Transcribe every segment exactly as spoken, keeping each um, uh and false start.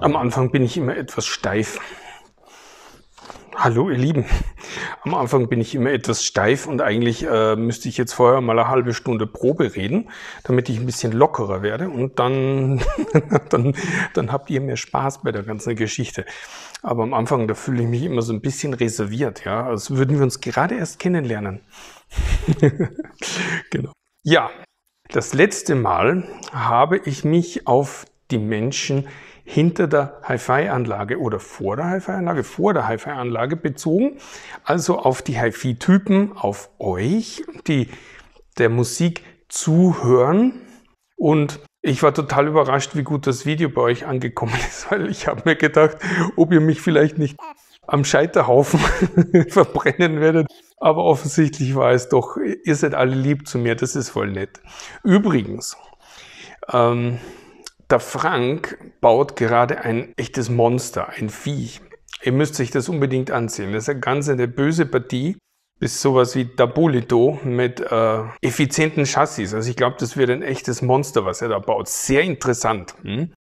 Am Anfang bin ich immer etwas steif. Hallo ihr Lieben, am Anfang bin ich immer etwas steif und eigentlich äh, müsste ich jetzt vorher mal eine halbe Stunde Probe reden, damit ich ein bisschen lockerer werde und dann, dann, dann habt ihr mehr Spaß bei der ganzen Geschichte. Aber am Anfang, da fühle ich mich immer so ein bisschen reserviert, ja, als würden wir uns gerade erst kennenlernen. Genau. Ja, das letzte Mal habe ich mich auf die Menschen hinter der Hi-Fi-Anlage oder vor der Hi-Fi-Anlage, vor der Hi-Fi-Anlage bezogen, also auf die Hi-Fi-Typen, auf euch, die der Musik zuhören. Und ich war total überrascht, wie gut das Video bei euch angekommen ist, weil ich habe mir gedacht, ob ihr mich vielleicht nicht am Scheiterhaufen verbrennen werdet. Aber offensichtlich war es doch, ihr seid alle lieb zu mir, das ist voll nett. Übrigens, ähm, der Frank baut gerade ein echtes Monster, ein Viech. Ihr müsst euch das unbedingt ansehen. Das ist eine ganz eine böse Partie, bis sowas wie Dabolito mit äh, effizienten Chassis. Also ich glaube, das wird ein echtes Monster, was er da baut. Sehr interessant. Hm?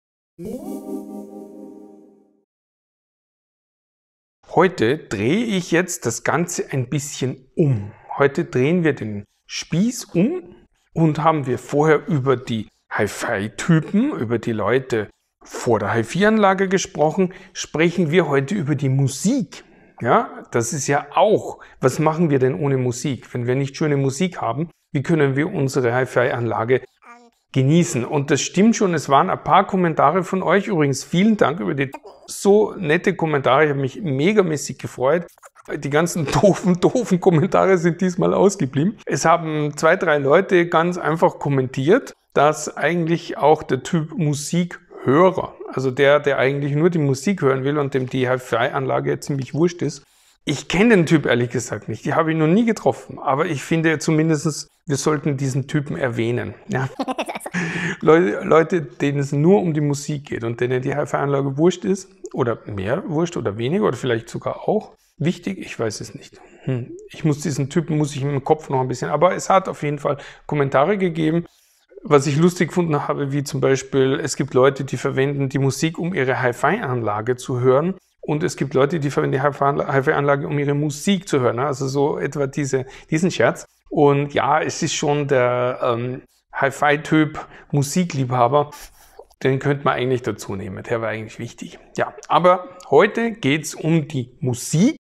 Heute drehe ich jetzt das Ganze ein bisschen um. Heute drehen wir den Spieß um und haben wir vorher über die Hi-Fi-Typen, über die Leute vor der Hi-Fi-Anlage gesprochen, sprechen wir heute über die Musik. Ja, das ist ja auch, was machen wir denn ohne Musik? Wenn wir nicht schöne Musik haben, wie können wir unsere Hi-Fi-Anlage genießen? Und das stimmt schon, es waren ein paar Kommentare von euch. Übrigens, vielen Dank über die so nette Kommentare. Ich habe mich megamäßig gefreut. Die ganzen doofen, doofen Kommentare sind diesmal ausgeblieben. Es haben zwei, drei Leute ganz einfach kommentiert, dass eigentlich auch der Typ Musikhörer, also der, der eigentlich nur die Musik hören will und dem die Hi-Fi-Anlage ziemlich wurscht ist. Ich kenne den Typ ehrlich gesagt nicht, die habe ich noch nie getroffen, aber ich finde zumindest, wir sollten diesen Typen erwähnen. Ja. Leute, Leute, denen es nur um die Musik geht und denen die Hi-Fi-Anlage wurscht ist, oder mehr wurscht oder weniger oder vielleicht sogar auch wichtig, ich weiß es nicht. Hm. Ich muss diesen Typen, muss ich im Kopf noch ein bisschen, aber es hat auf jeden Fall Kommentare gegeben. Was ich lustig gefunden habe, wie zum Beispiel, es gibt Leute, die verwenden die Musik, um ihre Hi-Fi-Anlage zu hören. Und es gibt Leute, die verwenden die Hi-Fi-Anlage, um ihre Musik zu hören. Also so etwa diese, diesen Scherz. Und ja, es ist schon der ähm, Hi-Fi-Typ Musikliebhaber. Den könnte man eigentlich dazu nehmen. Der war eigentlich wichtig. Ja, aber heute geht es um die Musik.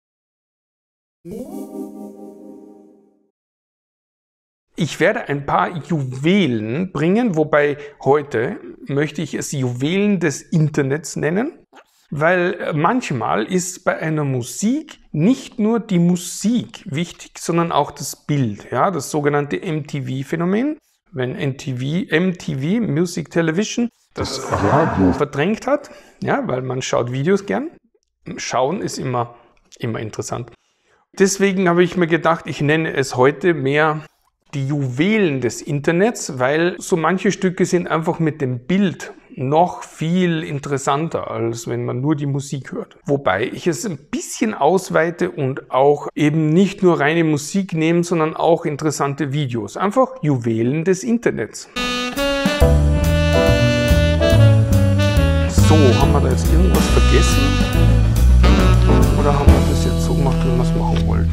Ich werde ein paar Juwelen bringen, wobei heute möchte ich es Juwelen des Internets nennen, weil manchmal ist bei einer Musik nicht nur die Musik wichtig, sondern auch das Bild, ja, das sogenannte M T V-Phänomen. Wenn M T V, M T V, Music Television, das Radio verdrängt hat, ja, weil man schaut Videos gern. Schauen ist immer, immer interessant. Deswegen habe ich mir gedacht, ich nenne es heute mehr die Juwelen des Internets, weil so manche Stücke sind einfach mit dem Bild noch viel interessanter, als wenn man nur die Musik hört. Wobei ich es ein bisschen ausweite und auch eben nicht nur reine Musik nehme, sondern auch interessante Videos. Einfach Juwelen des Internets. So, haben wir da jetzt irgendwas vergessen? Oder haben wir das jetzt so gemacht, wie wir es machen wollten?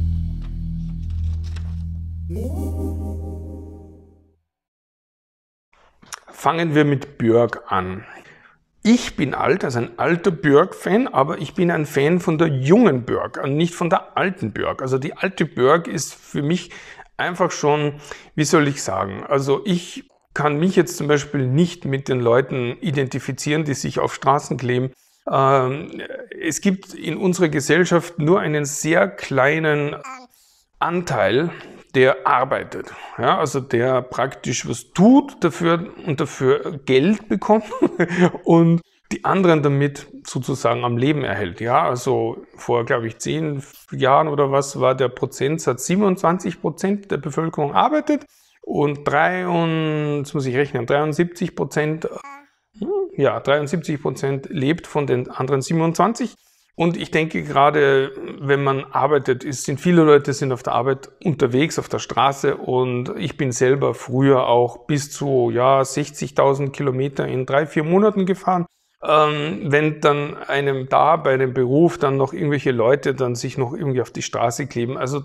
Fangen wir mit Björk an. Ich bin alt, also ein alter Björk-Fan, aber ich bin ein Fan von der jungen Björk und nicht von der alten Björk. Also die alte Björk ist für mich einfach schon, wie soll ich sagen, also ich kann mich jetzt zum Beispiel nicht mit den Leuten identifizieren, die sich auf Straßen kleben. Ähm, es gibt in unserer Gesellschaft nur einen sehr kleinen Anteil, der arbeitet, ja, also der praktisch was tut dafür und dafür Geld bekommt und die anderen damit sozusagen am Leben erhält. Ja, also vor, glaube ich, zehn Jahren oder was war der Prozentsatz siebenundzwanzig Prozent der Bevölkerung arbeitet und drei und, jetzt muss ich rechnen, dreiundsiebzig Prozent, ja, dreiundsiebzig Prozent lebt von den anderen siebenundzwanzig. Und ich denke gerade, wenn man arbeitet, ist, sind viele Leute sind auf der Arbeit unterwegs, auf der Straße und ich bin selber früher auch bis zu ja, sechzigtausend Kilometer in drei, vier Monaten gefahren. ähm, wenn dann einem da bei dem Beruf dann noch irgendwelche Leute dann sich noch irgendwie auf die Straße kleben. Also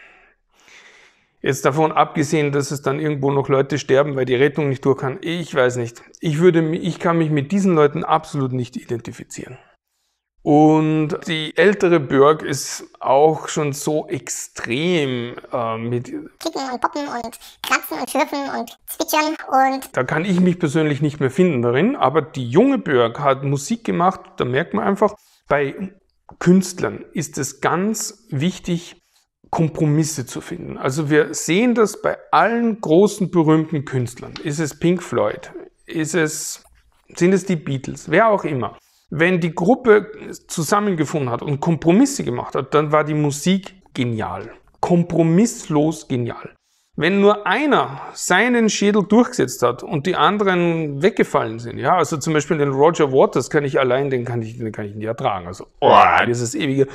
jetzt davon abgesehen, dass es dann irgendwo noch Leute sterben, weil die Rettung nicht durch kann. Ich weiß nicht. Ich würde, ich kann mich mit diesen Leuten absolut nicht identifizieren. Und die ältere Björk ist auch schon so extrem äh, mit Klicken und Poppen und Kratzen und Schlürfen und Zwitschern und... Da kann ich mich persönlich nicht mehr finden darin, aber die junge Björk hat Musik gemacht, da merkt man einfach, bei Künstlern ist es ganz wichtig, Kompromisse zu finden. Also wir sehen das bei allen großen, berühmten Künstlern. Ist es Pink Floyd? Ist es, sind es die Beatles? Wer auch immer. Wenn die Gruppe zusammengefunden hat und Kompromisse gemacht hat, dann war die Musik genial. Kompromisslos genial. Wenn nur einer seinen Schädel durchgesetzt hat und die anderen weggefallen sind, ja, also zum Beispiel den Roger Waters kann ich allein, den kann ich, den kann ich nicht ertragen. Also, oh, dieses ewige,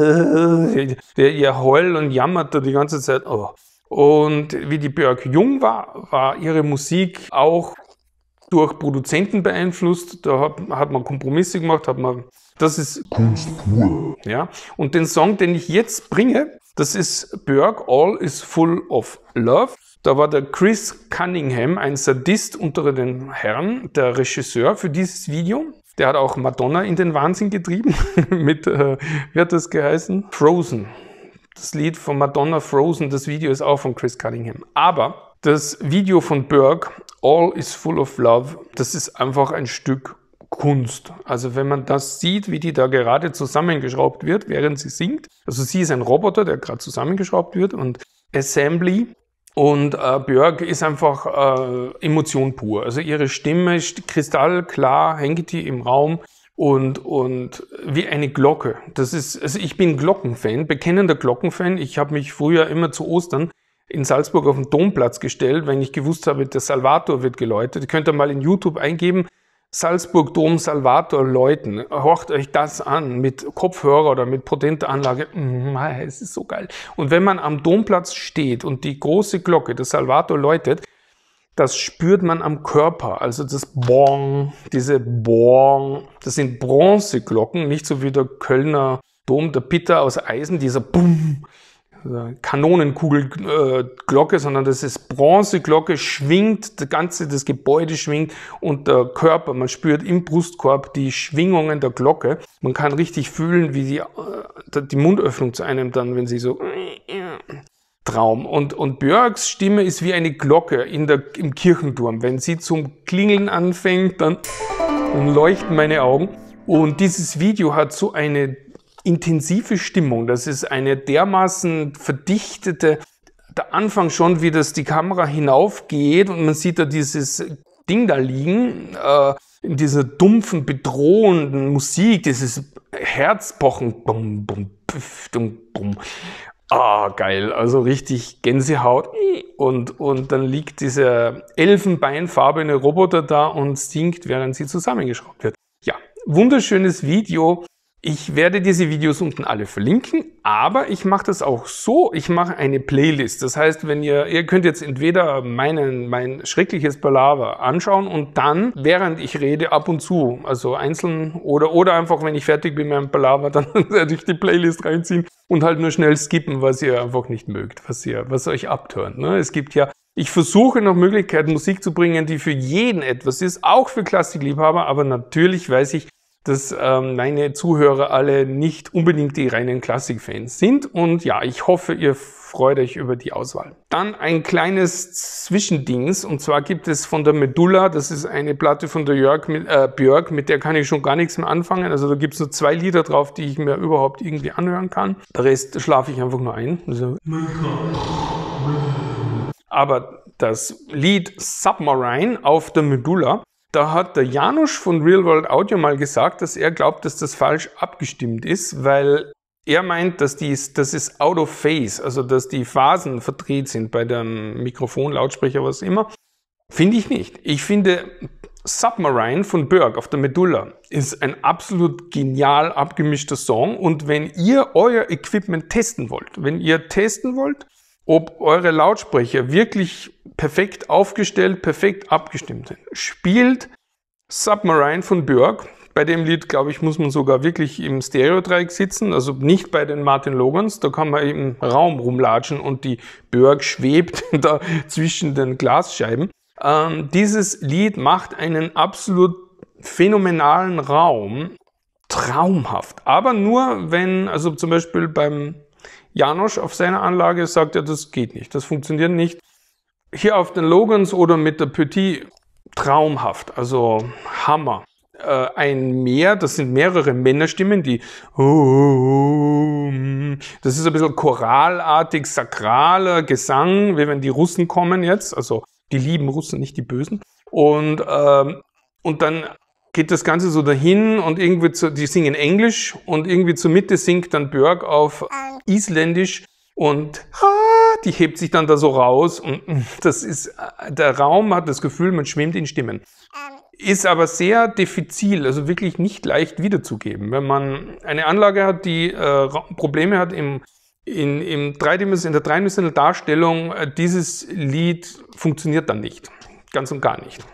äh, der ihr heult und jammert da die ganze Zeit. Oh. Und wie die Björk jung war, war ihre Musik auch durch Produzenten beeinflusst. Da hat, hat man Kompromisse gemacht, hat man, das ist Kunst pur. Ja. Und den Song, den ich jetzt bringe, das ist Björk, All is Full of Love. Da war der Chris Cunningham, ein Sadist unter den Herren, der Regisseur für dieses Video. Der hat auch Madonna in den Wahnsinn getrieben mit, äh, wie hat das geheißen? Frozen. Das Lied von Madonna, Frozen, das Video ist auch von Chris Cunningham. Aber das Video von Björk, All is Full of Love, das ist einfach ein Stück Kunst. Also wenn man das sieht, wie die da gerade zusammengeschraubt wird, während sie singt. Also sie ist ein Roboter, der gerade zusammengeschraubt wird und Assembly. Und äh, Björk ist einfach äh, Emotion pur. Also ihre Stimme ist kristallklar, hängt die im Raum und, und wie eine Glocke. Das ist, also ich bin Glockenfan, bekennender Glockenfan. Ich habe mich früher immer zu Ostern in Salzburg auf den Domplatz gestellt, wenn ich gewusst habe, der Salvator wird geläutet. Ihr könnt da mal in YouTube eingeben, Salzburg Dom Salvator läuten. Horcht euch das an mit Kopfhörer oder mit potenter Anlage. Mm, es ist so geil. Und wenn man am Domplatz steht und die große Glocke, der Salvator läutet, das spürt man am Körper. Also das Bong, diese Bong, das sind Bronzeglocken, nicht so wie der Kölner Dom, der Pitter aus Eisen, dieser Bum. Kanonenkugelglocke, äh, sondern das ist Bronzeglocke, schwingt, das ganze, das Gebäude schwingt und der Körper, man spürt im Brustkorb die Schwingungen der Glocke. Man kann richtig fühlen, wie die, äh, die Mundöffnung zu einem dann, wenn sie so Traum. Und, und Björks Stimme ist wie eine Glocke in der, im Kirchenturm. Wenn sie zum Klingeln anfängt, dann, dann leuchten meine Augen. Und dieses Video hat so eine intensive Stimmung, das ist eine dermaßen verdichtete, der Anfang schon, wie das die Kamera hinaufgeht und man sieht da dieses Ding da liegen, äh, in dieser dumpfen, bedrohenden Musik, dieses Herzpochen, bum, bum, pf, bum, bum. Ah, geil, also richtig Gänsehaut und, und dann liegt dieser elfenbeinfarbene Roboter da und singt, während sie zusammengeschraubt wird. Ja, wunderschönes Video. Ich werde diese Videos unten alle verlinken, aber ich mache das auch so, ich mache eine Playlist. Das heißt, wenn ihr, ihr könnt jetzt entweder meinen, mein schreckliches Palaver anschauen und dann, während ich rede, ab und zu, also einzeln oder, oder einfach, wenn ich fertig bin mit meinem Palaver, dann werde ich die Playlist reinziehen und halt nur schnell skippen, was ihr einfach nicht mögt, was ihr, was euch abtönt. Ne? Es gibt ja, ich versuche noch Möglichkeiten, Musik zu bringen, die für jeden etwas ist, auch für Klassikliebhaber, aber natürlich weiß ich, dass ähm, meine Zuhörer alle nicht unbedingt die reinen Klassikfans sind. Und ja, ich hoffe, ihr freut euch über die Auswahl. Dann ein kleines Zwischendings. Und zwar gibt es von der Medulla, das ist eine Platte von der Jörg, mit, äh, Björk, mit der kann ich schon gar nichts mehr anfangen. Also da gibt es nur zwei Lieder drauf, die ich mir überhaupt irgendwie anhören kann. Der Rest schlafe ich einfach nur ein. Also aber das Lied Submarine auf der Medulla, da hat der Janusz von Real World Audio mal gesagt, dass er glaubt, dass das falsch abgestimmt ist, weil er meint, dass die, das ist out of phase, also dass die Phasen verdreht sind bei dem Mikrofon, Lautsprecher, was immer. Finde ich nicht. Ich finde, Submarine von Björk auf der Medulla ist ein absolut genial abgemischter Song und wenn ihr euer Equipment testen wollt, wenn ihr testen wollt, ob eure Lautsprecher wirklich perfekt aufgestellt, perfekt abgestimmt sind, spielt Submarine von Björk Bei dem Lied, glaube ich, muss man sogar wirklich im Stereodreieck sitzen, also nicht bei den Martin Logans, da kann man im Raum rumlatschen und die Björk schwebt da zwischen den Glasscheiben. Ähm, dieses Lied macht einen absolut phänomenalen Raum, traumhaft, aber nur wenn, also zum Beispiel beim Janosch auf seiner Anlage sagt er, das geht nicht, das funktioniert nicht. Hier auf den Logans oder mit der Petit traumhaft, also Hammer. Äh, ein Meer, das sind mehrere Männerstimmen, die das ist ein bisschen choralartig, sakraler Gesang, wie wenn die Russen kommen jetzt, also die lieben Russen, nicht die Bösen. Und, ähm, und dann geht das Ganze so dahin und irgendwie zu, die singen Englisch und irgendwie zur Mitte singt dann Björk auf Isländisch und ah, die hebt sich dann da so raus und das ist, der Raum hat das Gefühl, man schwimmt in Stimmen. Ist aber sehr diffizil, also wirklich nicht leicht wiederzugeben. Wenn man eine Anlage hat, die äh, Probleme hat im, in, im Dreidimension, in der dreidimensionalen Darstellung, äh, dieses Lied funktioniert dann nicht. Ganz und gar nicht.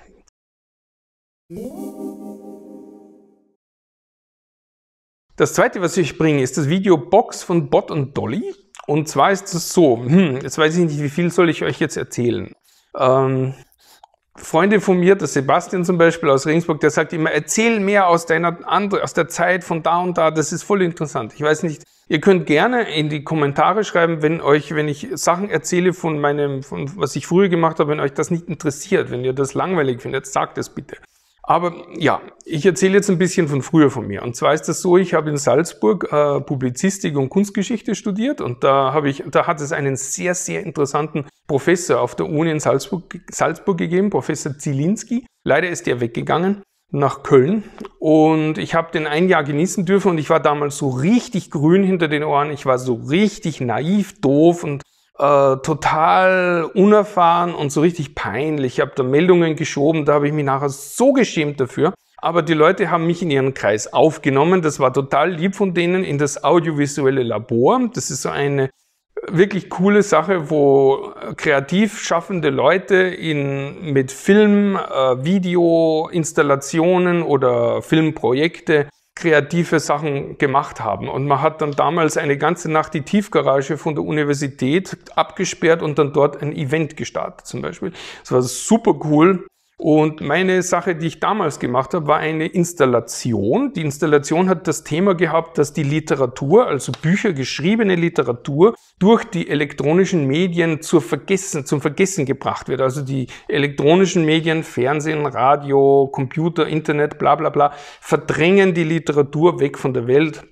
Das zweite, was ich bringe, ist das Video Box von Bot und Dolly. Und zwar ist es so, hm, jetzt weiß ich nicht, wie viel soll ich euch jetzt erzählen. Ähm, Freunde von mir, der Sebastian zum Beispiel aus Regensburg, der sagt immer, erzähl mehr aus deiner andere, aus der Zeit von da und da, das ist voll interessant. Ich weiß nicht, ihr könnt gerne in die Kommentare schreiben, wenn euch, wenn ich Sachen erzähle von meinem, von was ich früher gemacht habe, wenn euch das nicht interessiert, wenn ihr das langweilig findet, sagt es bitte. Aber ja, ich erzähle jetzt ein bisschen von früher von mir. Und zwar ist das so, ich habe in Salzburg äh, Publizistik und Kunstgeschichte studiert und da habe ich, da hat es einen sehr, sehr interessanten Professor auf der Uni in Salzburg, Salzburg gegeben, Professor Zielinski. Leider ist der weggegangen nach Köln und ich habe den ein Jahr genießen dürfen und ich war damals so richtig grün hinter den Ohren. Ich war so richtig naiv, doof und Äh, total unerfahren und so richtig peinlich. Ich habe da Meldungen geschoben, da habe ich mich nachher so geschämt dafür. Aber die Leute haben mich in ihren Kreis aufgenommen. Das war total lieb von denen in das audiovisuelle Labor. Das ist so eine wirklich coole Sache, wo kreativ schaffende Leute in, mit Film, äh, Video, Installationen oder Filmprojekte kreative Sachen gemacht haben. Und man hat dann damals eine ganze Nacht die Tiefgarage von der Universität abgesperrt und dann dort ein Event gestartet zum Beispiel. Das war super cool. Und meine Sache, die ich damals gemacht habe, war eine Installation. Die Installation hat das Thema gehabt, dass die Literatur, also Bücher, geschriebene Literatur, durch die elektronischen Medien zur Vergessen, zum Vergessen gebracht wird. Also die elektronischen Medien, Fernsehen, Radio, Computer, Internet, bla bla bla, verdrängen die Literatur weg von der Welt.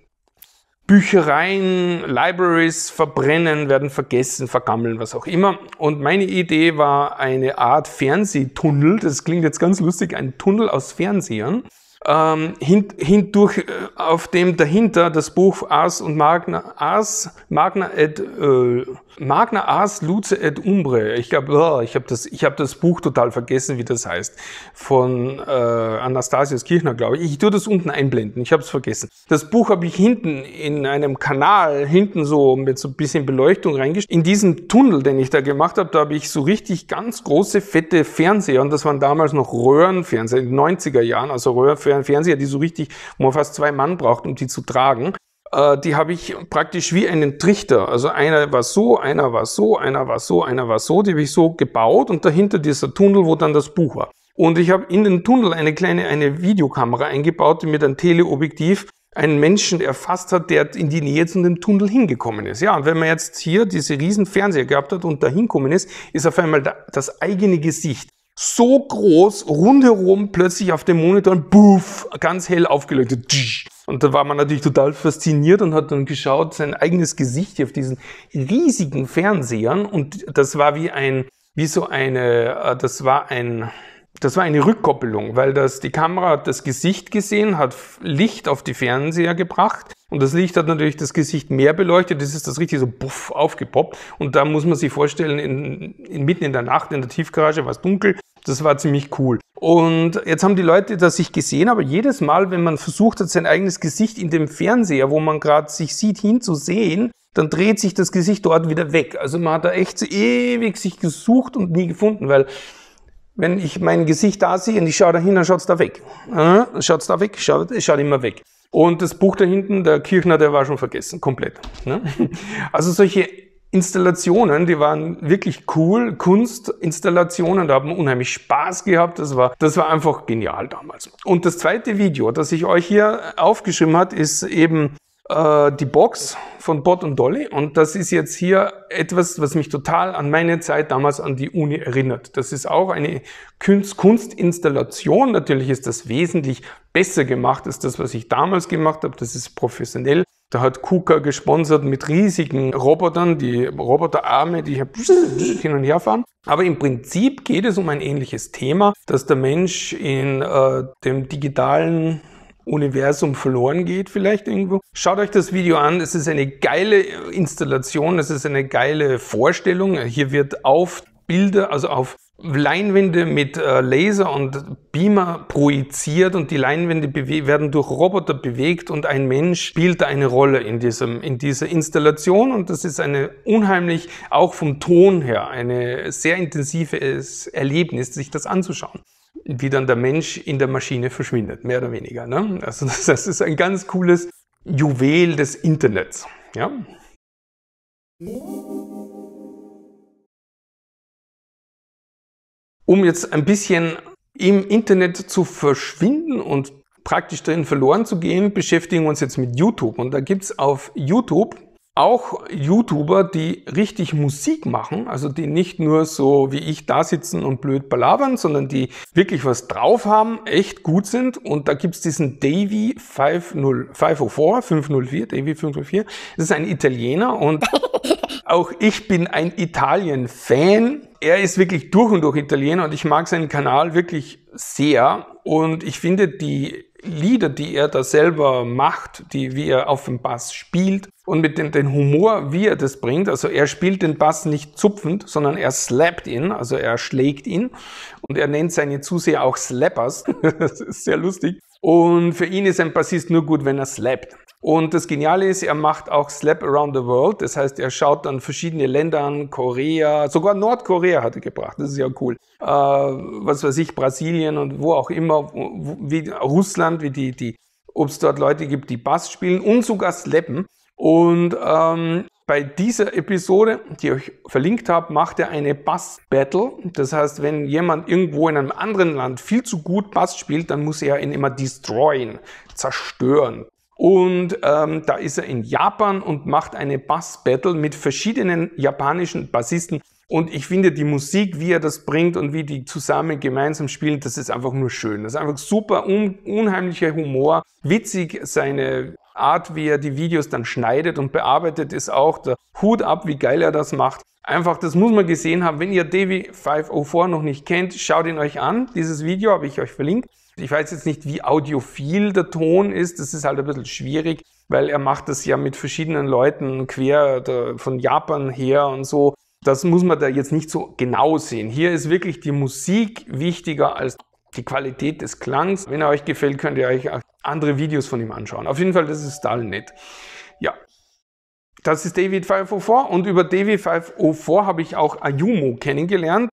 Büchereien, Libraries verbrennen, werden vergessen, vergammeln, was auch immer. Und meine Idee war eine Art Fernsehtunnel, das klingt jetzt ganz lustig, ein Tunnel aus Fernsehern, ähm, hint, hindurch, äh, auf dem dahinter das Buch Ars und Magna, Ars, Magna et, äh, Magna Ars Luce et Umbre. Ich glaube, oh, ich habe das, ich habe das Buch total vergessen, wie das heißt, von äh, Anastasius Kirchner, glaube ich. Ich tue das unten einblenden, ich habe es vergessen. Das Buch habe ich hinten in einem Kanal, hinten so mit so ein bisschen Beleuchtung reingestellt. In diesem Tunnel, den ich da gemacht habe, da habe ich so richtig ganz große, fette Fernseher, und das waren damals noch Röhrenfernseher, in den neunziger Jahren, also Röhrenfernseher, die so richtig, wo man fast zwei Mann braucht, um die zu tragen. Die habe ich praktisch wie einen Trichter, also einer war so, einer war so, einer war so, einer war so, die habe ich so gebaut und dahinter dieser Tunnel, wo dann das Buch war. Und ich habe in den Tunnel eine kleine, eine Videokamera eingebaut, die mit einem Teleobjektiv einen Menschen erfasst hat, der in die Nähe zu dem Tunnel hingekommen ist. Ja, und wenn man jetzt hier diese riesen Fernseher gehabt hat und da hinkommen ist, ist auf einmal das eigene Gesicht so groß, rundherum plötzlich auf dem Monitor, buff, ganz hell aufgeleuchtet. Und da war man natürlich total fasziniert und hat dann geschaut, sein eigenes Gesicht hier auf diesen riesigen Fernsehern. Und das war wie ein, wie so eine, das war ein, das war eine Rückkoppelung, weil das, die Kamera hat das Gesicht gesehen, hat Licht auf die Fernseher gebracht. Und das Licht hat natürlich das Gesicht mehr beleuchtet. Das ist das richtig so buff aufgepoppt. Und da muss man sich vorstellen, in, in, mitten in der Nacht in der Tiefgarage war es dunkel. Das war ziemlich cool. Und jetzt haben die Leute das sich gesehen, aber jedes Mal, wenn man versucht hat, sein eigenes Gesicht in dem Fernseher, wo man gerade sich sieht, hinzusehen, dann dreht sich das Gesicht dort wieder weg. Also man hat da echt so ewig sich gesucht und nie gefunden, weil Wenn ich mein Gesicht da sehe und ich schaue da hin, dann schaut es da weg. Äh, schaut es da weg, schaut, es schaut immer weg. Und das Buch da hinten, der Kirchner, der war schon vergessen, komplett. Ne? Also solche Installationen, die waren wirklich cool, Kunstinstallationen, da haben wir unheimlich Spaß gehabt, das war, das war einfach genial damals. Und das zweite Video, das ich euch hier aufgeschrieben habe, ist eben äh, die Box von Bot und Dolly, und das ist jetzt hier etwas, was mich total an meine Zeit damals an die Uni erinnert. Das ist auch eine Kunst Kunstinstallation, natürlich ist das wesentlich besser gemacht als das, was ich damals gemacht habe, das ist professionell. Da hat KUKA gesponsert mit riesigen Robotern, die Roboterarme, die hin und her fahren. Aber im Prinzip geht es um ein ähnliches Thema, dass der Mensch in äh, dem digitalen Universum verloren geht vielleicht irgendwo. Schaut euch das Video an, es ist eine geile Installation, es ist eine geile Vorstellung. Hier wird auf Bilder, also auf Leinwände mit äh, Laser und Beamer projiziert und die Leinwände werden durch Roboter bewegt und ein Mensch spielt da eine Rolle in, diesem, in dieser Installation, und das ist eine unheimlich, auch vom Ton her, eine sehr intensives Erlebnis, sich das anzuschauen, wie dann der Mensch in der Maschine verschwindet, mehr oder weniger. Ne? Also das, das ist ein ganz cooles Juwel des Internets. Ja? Um jetzt ein bisschen im Internet zu verschwinden und praktisch darin verloren zu gehen, beschäftigen wir uns jetzt mit YouTube. Und da gibt es auf YouTube auch YouTuber, die richtig Musik machen, also die nicht nur so wie ich da sitzen und blöd palavern, sondern die wirklich was drauf haben, echt gut sind. Und da gibt es diesen Davey fünf null vier, Davey fünf null vier. Das ist ein Italiener und auch ich bin ein Italien-Fan. Er ist wirklich durch und durch Italiener und ich mag seinen Kanal wirklich sehr. Und ich finde die Lieder, die er da selber macht, die, wie er auf dem Bass spielt und mit dem den Humor, wie er das bringt, also er spielt den Bass nicht zupfend, sondern er slappt ihn, also er schlägt ihn, und er nennt seine Zuseher auch Slappers. Das ist sehr lustig. Und für ihn ist ein Bassist nur gut, wenn er slappt. Und das Geniale ist, er macht auch Slap Around the World. Das heißt, er schaut dann verschiedene Länder an, Korea, sogar Nordkorea hat er gebracht. Das ist ja cool. Äh, was weiß ich, Brasilien und wo auch immer, wo, wie Russland, wie die, die, ob es dort Leute gibt, die Bass spielen und sogar slappen. Und ähm, bei dieser Episode, die ich euch verlinkt habe, macht er eine Bass-Battle. Das heißt, wenn jemand irgendwo in einem anderen Land viel zu gut Bass spielt, dann muss er ihn immer destroyen, zerstören. Und ähm, da ist er in Japan und macht eine Bass-Battle mit verschiedenen japanischen Bassisten. Und ich finde die Musik, wie er das bringt und wie die zusammen gemeinsam spielen, das ist einfach nur schön. Das ist einfach super, un unheimlicher Humor, witzig, seine Art, wie er die Videos dann schneidet und bearbeitet, ist auch der Hut ab, wie geil er das macht. Einfach, das muss man gesehen haben. Wenn ihr Davey fünf null vier noch nicht kennt, schaut ihn euch an. Dieses Video habe ich euch verlinkt. Ich weiß jetzt nicht, wie audiophil der Ton ist. Das ist halt ein bisschen schwierig, weil er macht das ja mit verschiedenen Leuten quer der, von Japan her und so. Das muss man da jetzt nicht so genau sehen. Hier ist wirklich die Musik wichtiger als die Qualität des Klangs. Wenn er euch gefällt, könnt ihr euch auch andere Videos von ihm anschauen. Auf jeden Fall, das ist total nett. Ja, das ist Davey fünf null vier und über Davey fünf null vier habe ich auch Ayumu kennengelernt.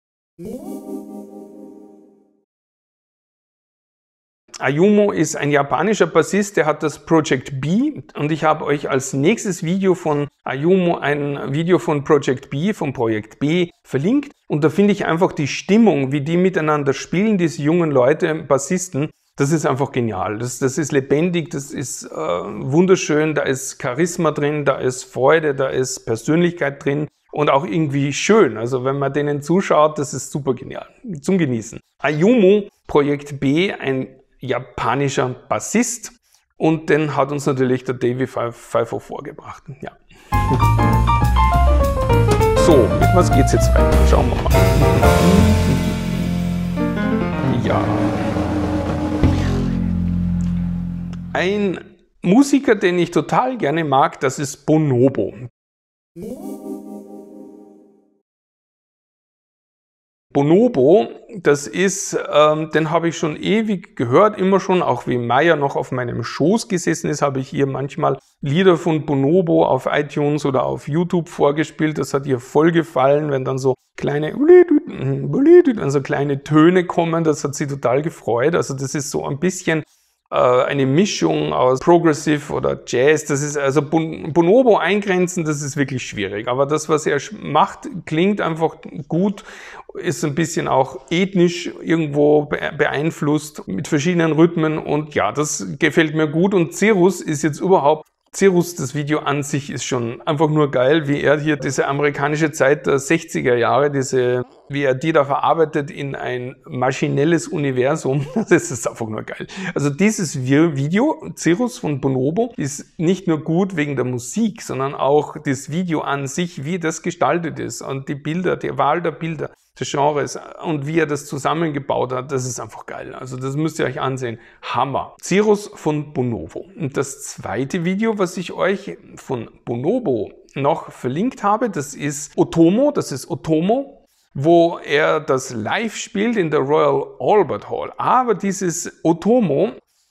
Ayumu ist ein japanischer Bassist, der hat das Project B, und ich habe euch als nächstes Video von Ayumu ein Video von Project B, vom Projekt B verlinkt, und da finde ich einfach die Stimmung, wie die miteinander spielen, diese jungen Leute, Bassisten, das ist einfach genial. Das, das ist lebendig, das ist äh, wunderschön, da ist Charisma drin, da ist Freude, da ist Persönlichkeit drin und auch irgendwie schön. Also wenn man denen zuschaut, das ist super genial, zum Genießen. Ayumu, Projekt B, ein japanischer Bassist, und den hat uns natürlich der Davey fünf null vier gebracht. Ja. So, mit was geht's jetzt weiter? Schauen wir mal. Ja. Ein Musiker, den ich total gerne mag, das ist Bonobo. Bonobo, das ist, ähm, den habe ich schon ewig gehört, immer schon, auch wie Maya noch auf meinem Schoß gesessen ist, habe ich ihr manchmal Lieder von Bonobo auf iTunes oder auf YouTube vorgespielt. Das hat ihr voll gefallen, wenn dann so kleine, wenn so kleine Töne kommen, das hat sie total gefreut. Also das ist so ein bisschen eine Mischung aus Progressive oder Jazz. Das ist also Bonobo eingrenzen, das ist wirklich schwierig. Aber das, was er macht, klingt einfach gut, ist ein bisschen auch ethnisch irgendwo beeinflusst mit verschiedenen Rhythmen und ja, das gefällt mir gut. Und Cirrus ist jetzt überhaupt Cirrus, das Video an sich ist schon einfach nur geil, wie er hier diese amerikanische Zeit der sechziger Jahre, diese, wie er die da verarbeitet in ein maschinelles Universum. Das ist einfach nur geil. Also dieses Video, Cirrus von Bonobo, ist nicht nur gut wegen der Musik, sondern auch das Video an sich, wie das gestaltet ist und die Bilder, die Wahl der Bilder, des Genres und wie er das zusammengebaut hat, das ist einfach geil. Also das müsst ihr euch ansehen. Hammer. Cirrus von Bonobo. Und das zweite Video, was ich euch von Bonobo noch verlinkt habe, das ist Otomo, das ist Otomo, wo er das live spielt in der Royal Albert Hall. Aber dieses Otomo,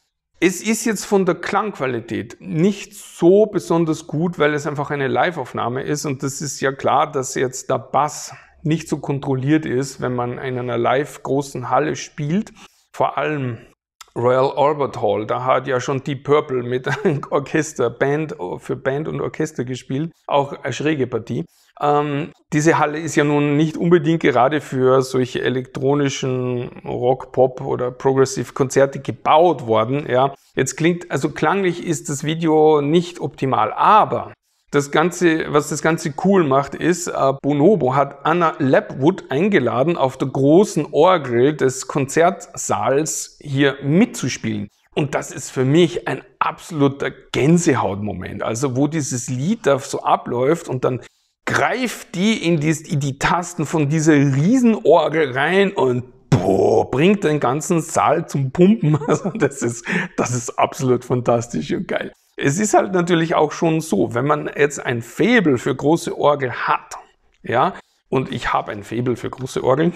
es ist jetzt von der Klangqualität nicht so besonders gut, weil es einfach eine Live-Aufnahme ist und das ist ja klar, dass jetzt der Bass nicht so kontrolliert ist, wenn man in einer live großen Halle spielt. Vor allem Royal Albert Hall, da hat ja schon Deep Purple mit einem Orchester, Band, für Band und Orchester gespielt, auch eine schräge Partie. Ähm, diese Halle ist ja nun nicht unbedingt gerade für solche elektronischen Rock, Pop oder Progressive Konzerte gebaut worden. Ja, jetzt klingt, also klanglich ist das Video nicht optimal, aber das Ganze, was das Ganze cool macht, ist, äh, Bonobo hat Anna Lapwood eingeladen, auf der großen Orgel des Konzertsaals hier mitzuspielen. Und das ist für mich ein absoluter Gänsehautmoment. Also wo dieses Lied da so abläuft und dann greift die in die, in die Tasten von dieser Riesenorgel rein und boah, bringt den ganzen Saal zum Pumpen. Also das ist, das ist absolut fantastisch und geil. Es ist halt natürlich auch schon so, wenn man jetzt ein Faible für große Orgel hat, ja, und ich habe ein Faible für große Orgeln,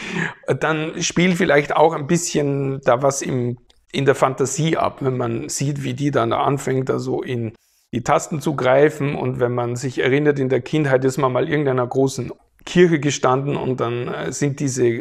dann spielt vielleicht auch ein bisschen da was im, in der Fantasie ab, wenn man sieht, wie die dann anfängt, da so in die Tasten zu greifen und wenn man sich erinnert, in der Kindheit ist man mal in irgendeiner großen Kirche gestanden und dann sind diese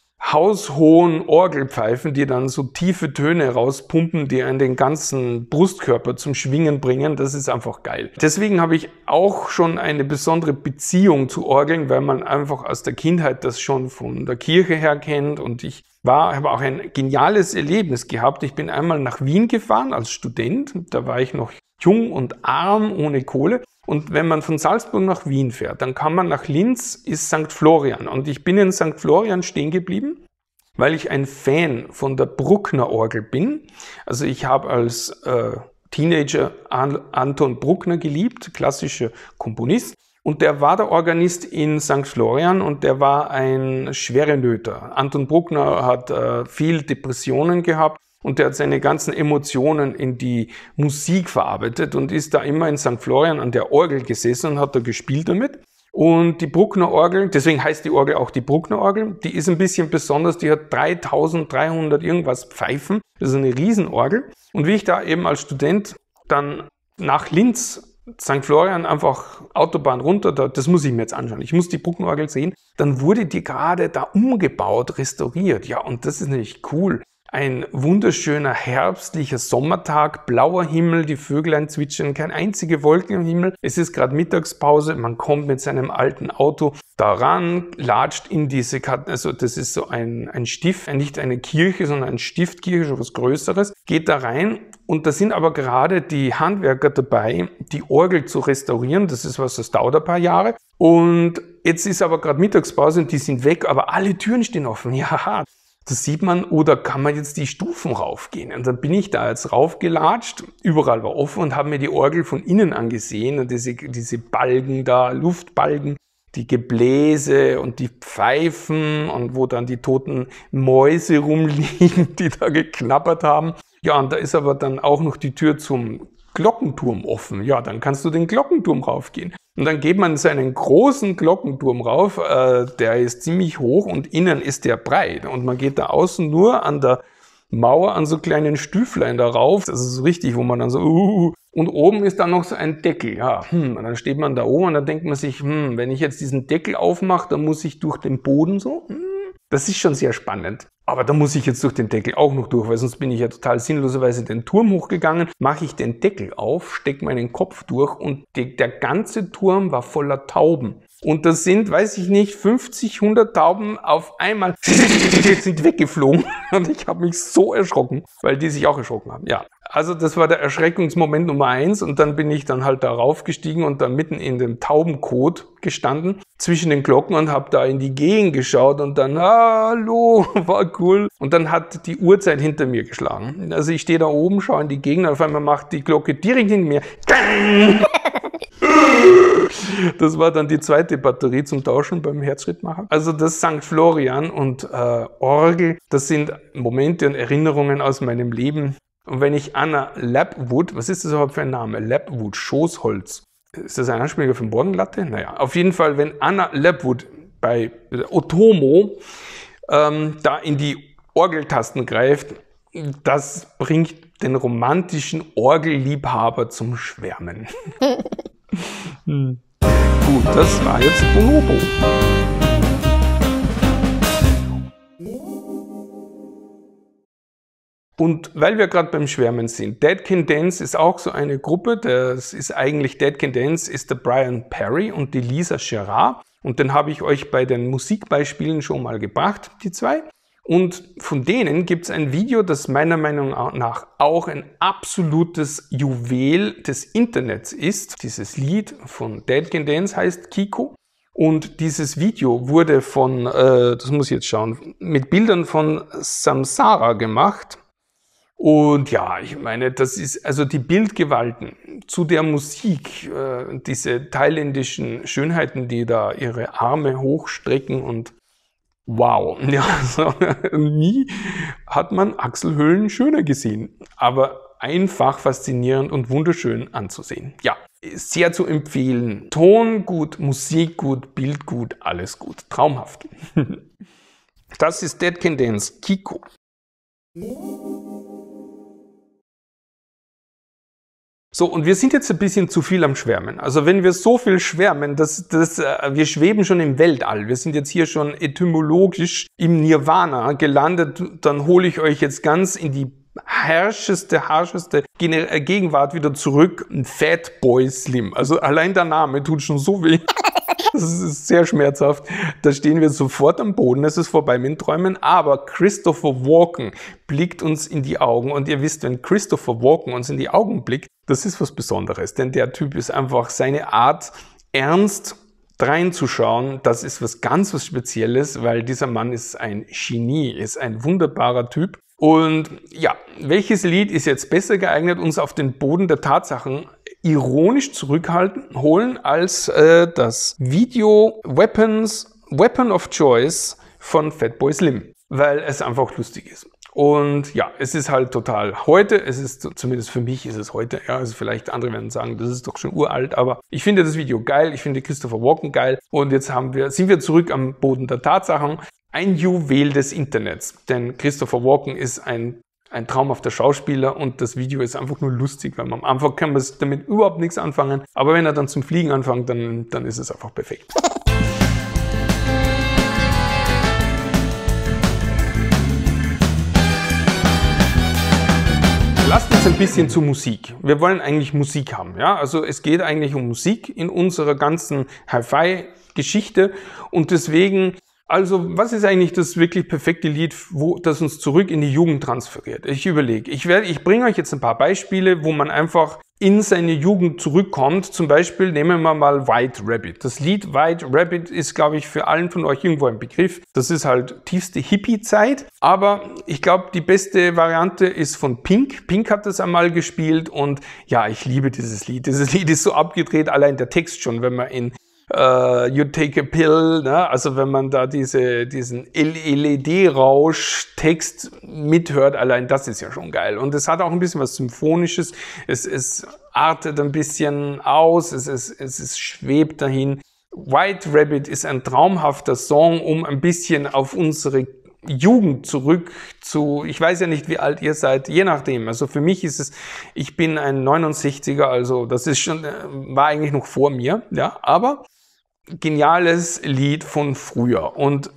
haushohen Orgelpfeifen, die dann so tiefe Töne rauspumpen, die einen den ganzen Brustkörper zum Schwingen bringen. Das ist einfach geil. Deswegen habe ich auch schon eine besondere Beziehung zu Orgeln, weil man einfach aus der Kindheit das schon von der Kirche her kennt und ich war, habe auch ein geniales Erlebnis gehabt. Ich bin einmal nach Wien gefahren als Student, da war ich noch jung und arm, ohne Kohle. Und wenn man von Salzburg nach Wien fährt, dann kann man nach Linz, ist Sankt Florian. Und ich bin in Sankt Florian stehen geblieben, weil ich ein Fan von der Bruckner Orgel bin. Also ich habe als äh, Teenager An Anton Bruckner geliebt, klassischer Komponist. Und der war der Organist in Sankt Florian und der war ein Schwerenöter. Anton Bruckner hat äh, viel Depressionen gehabt. Und der hat seine ganzen Emotionen in die Musik verarbeitet und ist da immer in Sankt Florian an der Orgel gesessen und hat da gespielt damit. Und die Bruckner Orgel, deswegen heißt die Orgel auch die Bruckner Orgel, die ist ein bisschen besonders, die hat dreitausenddreihundert irgendwas Pfeifen, das ist eine Riesenorgel. Und wie ich da eben als Student dann nach Linz, Sankt Florian, einfach Autobahn runter, da, das muss ich mir jetzt anschauen, ich muss die Bruckner Orgel sehen, dann wurde die gerade da umgebaut, restauriert. Ja, und das ist nämlich cool. Ein wunderschöner herbstlicher Sommertag, blauer Himmel, die Vöglein zwitschern, keine einzige Wolke im Himmel. Es ist gerade Mittagspause, man kommt mit seinem alten Auto daran, latscht in diese, also das ist so ein, ein Stift, nicht eine Kirche, sondern ein Stiftkirche, schon was Größeres, geht da rein und da sind aber gerade die Handwerker dabei, die Orgel zu restaurieren. Das ist was, das dauert ein paar Jahre. Und jetzt ist aber gerade Mittagspause und die sind weg, aber alle Türen stehen offen. Ja, das sieht man, oder kann man jetzt die Stufen raufgehen? Und dann bin ich da jetzt raufgelatscht, überall war offen und habe mir die Orgel von innen angesehen und diese, diese Balken da, Luftbalken, die Gebläse und die Pfeifen und wo dann die toten Mäuse rumliegen, die da geknabbert haben. Ja, und da ist aber dann auch noch die Tür zum Glockenturm offen. Ja, dann kannst du den Glockenturm raufgehen. Und dann geht man so einen großen Glockenturm rauf, äh, der ist ziemlich hoch und innen ist der breit. Und man geht da außen nur an der Mauer an so kleinen Stüflein da rauf. Das ist so richtig, wo man dann so, uh, und oben ist dann noch so ein Deckel. Ja, hm, und dann steht man da oben und dann denkt man sich, hm, wenn ich jetzt diesen Deckel aufmache, dann muss ich durch den Boden so. Hm, das ist schon sehr spannend. Aber da muss ich jetzt durch den Deckel auch noch durch, weil sonst bin ich ja total sinnloserweise den Turm hochgegangen. Mache ich den Deckel auf, stecke meinen Kopf durch und die, der ganze Turm war voller Tauben. Und das sind, weiß ich nicht, fünfzig, hundert Tauben auf einmal sind weggeflogen. Und ich habe mich so erschrocken, weil die sich auch erschrocken haben. Ja, also das war der Erschreckungsmoment Nummer eins. Und dann bin ich dann halt da raufgestiegen und dann mitten in dem Taubenkot gestanden, zwischen den Glocken und habe da in die Gegend geschaut und dann, hallo, war cool. Und dann hat die Uhrzeit hinter mir geschlagen. Also ich stehe da oben, schaue in die Gegend, auf einmal macht die Glocke direkt hinter mir. Das war dann die zweite Batterie zum Tauschen beim Herzschrittmacher. Also das Sankt Florian und äh, Orgel, das sind Momente und Erinnerungen aus meinem Leben. Und wenn ich Anna Lapwood, was ist das überhaupt für ein Name? Lapwood, Schoßholz. Ist das ein Anspielung auf eine Morgenlatte? Naja, auf jeden Fall, wenn Anna Lapwood bei Otomo ähm, da in die Orgeltasten greift, das bringt den romantischen Orgelliebhaber zum Schwärmen. hm. Gut, das war jetzt Bonobo. Und weil wir gerade beim Schwärmen sind, Dead Can Dance ist auch so eine Gruppe, das ist eigentlich, Dead Can Dance ist der Brian Perry und die Lisa Gerard. Und den habe ich euch bei den Musikbeispielen schon mal gebracht, die zwei. Und von denen gibt es ein Video, das meiner Meinung nach auch ein absolutes Juwel des Internets ist. Dieses Lied von Dead Can Dance heißt Kiko. Und dieses Video wurde von, äh, das muss ich jetzt schauen, mit Bildern von Samsara gemacht. Und ja, ich meine, das ist also die Bildgewalten zu der Musik, äh, diese thailändischen Schönheiten, die da ihre Arme hochstrecken und wow, ja, also, nie hat man Achselhöhlen schöner gesehen, aber einfach faszinierend und wunderschön anzusehen. Ja, sehr zu empfehlen. Ton gut, Musik gut, Bild gut, alles gut. Traumhaft. Das ist Dead Can Dance, Kiko. So, und wir sind jetzt ein bisschen zu viel am Schwärmen. Also wenn wir so viel schwärmen, dass, dass, äh, wir schweben schon im Weltall. Wir sind jetzt hier schon etymologisch im Nirvana gelandet. Dann hole ich euch jetzt ganz in die herrscheste, harscheste Gegenwart wieder zurück. Fatboy Slim. Also allein der Name tut schon so weh. Das ist sehr schmerzhaft. Da stehen wir sofort am Boden. Es ist vorbei mit den Träumen. Aber Christopher Walken blickt uns in die Augen. Und ihr wisst, wenn Christopher Walken uns in die Augen blickt, das ist was Besonderes. Denn der Typ ist einfach seine Art, ernst reinzuschauen. Das ist was ganz was Spezielles, weil dieser Mann ist ein Genie, ist ein wunderbarer Typ. Und ja, welches Lied ist jetzt besser geeignet, uns auf den Boden der Tatsachen ironisch zurückhalten, holen, als äh, das Video Weapons, Weapon of Choice von Fatboy Slim, weil es einfach lustig ist. Und ja, es ist halt total heute, es ist, zumindest für mich ist es heute, ja, also vielleicht andere werden sagen, das ist doch schon uralt, aber ich finde das Video geil, ich finde Christopher Walken geil und jetzt haben wir, sind wir zurück am Boden der Tatsachen. Ein Juwel des Internets, denn Christopher Walken ist ein ein traumhafter Schauspieler und das Video ist einfach nur lustig, weil man am Anfang kann man damit überhaupt nichts anfangen, aber wenn er dann zum Fliegen anfängt, dann, dann ist es einfach perfekt. Lasst uns ein bisschen zu Musik. Wir wollen eigentlich Musik haben, ja? Also es geht eigentlich um Musik in unserer ganzen Hi-Fi-Geschichte und deswegen, also was ist eigentlich das wirklich perfekte Lied, wo das uns zurück in die Jugend transferiert? Ich überlege, ich werde, ich bringe euch jetzt ein paar Beispiele, wo man einfach in seine Jugend zurückkommt. Zum Beispiel nehmen wir mal White Rabbit. Das Lied White Rabbit ist, glaube ich, für allen von euch irgendwo ein Begriff. Das ist halt tiefste Hippie-Zeit. Aber ich glaube, die beste Variante ist von Pink. Pink hat das einmal gespielt und ja, ich liebe dieses Lied. Dieses Lied ist so abgedreht, allein der Text schon, wenn man in Uh, you take a pill, ne? Also wenn man da diese, diesen L E D-Rausch-Text mithört, allein das ist ja schon geil. Und es hat auch ein bisschen was Symphonisches. Es, es artet ein bisschen aus, es, ist, es ist, schwebt dahin. White Rabbit ist ein traumhafter Song, um ein bisschen auf unsere Jugend zurück zu, ich weiß ja nicht, wie alt ihr seid, je nachdem. Also für mich ist es, ich bin ein neunundsechziger, also das ist schon, war eigentlich noch vor mir, ja, aber geniales Lied von früher. Und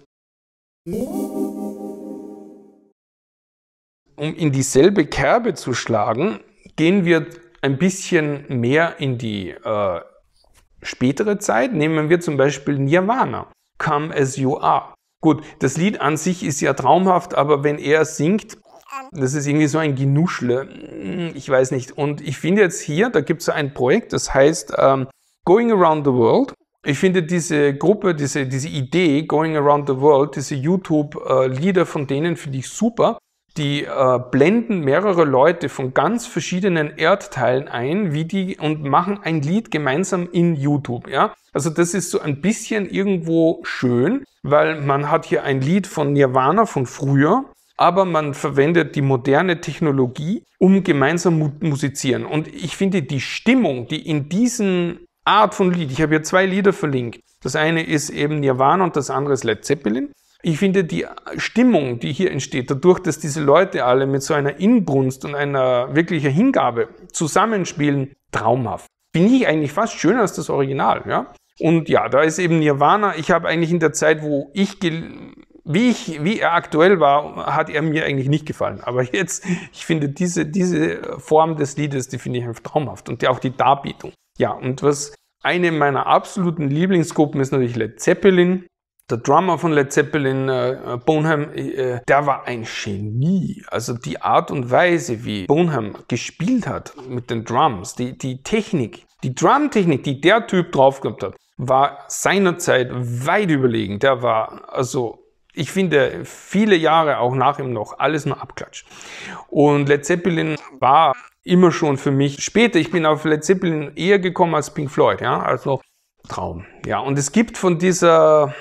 um in dieselbe Kerbe zu schlagen, gehen wir ein bisschen mehr in die äh, spätere Zeit. Nehmen wir zum Beispiel Nirvana, Come As You Are. Gut, das Lied an sich ist ja traumhaft, aber wenn er singt, das ist irgendwie so ein Genuschle, ich weiß nicht. Und ich finde jetzt hier, da gibt es so ein Projekt, das heißt ähm, Going Around the World. Ich finde diese Gruppe, diese, diese Idee, Going Around the World, diese YouTube-Lieder von denen finde ich super. Die äh, blenden mehrere Leute von ganz verschiedenen Erdteilen ein, wie die und machen ein Lied gemeinsam in YouTube. Ja? Also das ist so ein bisschen irgendwo schön, weil man hat hier ein Lied von Nirvana von früher, aber man verwendet die moderne Technologie, um gemeinsam mu musizieren. Und ich finde die Stimmung, die in diesen Art von Lied, ich habe hier zwei Lieder verlinkt. Das eine ist eben Nirvana und das andere ist Led Zeppelin. Ich finde die Stimmung, die hier entsteht, dadurch, dass diese Leute alle mit so einer Inbrunst und einer wirklichen Hingabe zusammenspielen, traumhaft. Finde ich eigentlich fast schöner als das Original, ja. Und ja, da ist eben Nirvana. Ich habe eigentlich in der Zeit, wo ich, wie ich, wie er aktuell war, hat er mir eigentlich nicht gefallen. Aber jetzt, ich finde diese, diese Form des Liedes, die finde ich einfach traumhaft. Und auch die Darbietung. Ja, und was eine meiner absoluten Lieblingsgruppen ist natürlich Led Zeppelin. Der Drummer von Led Zeppelin, äh, Bonham, äh, der war ein Genie. Also die Art und Weise, wie Bonham gespielt hat mit den Drums, die, die Technik, die Drumtechnik, die der Typ drauf gehabt hat, war seinerzeit weit überlegen. Der war, also ich finde, viele Jahre auch nach ihm noch, alles nur Abklatsch. Und Led Zeppelin war immer schon für mich später. Ich bin auf Led Zeppelin eher gekommen als Pink Floyd, ja, also Traum. Ja, und es gibt von dieser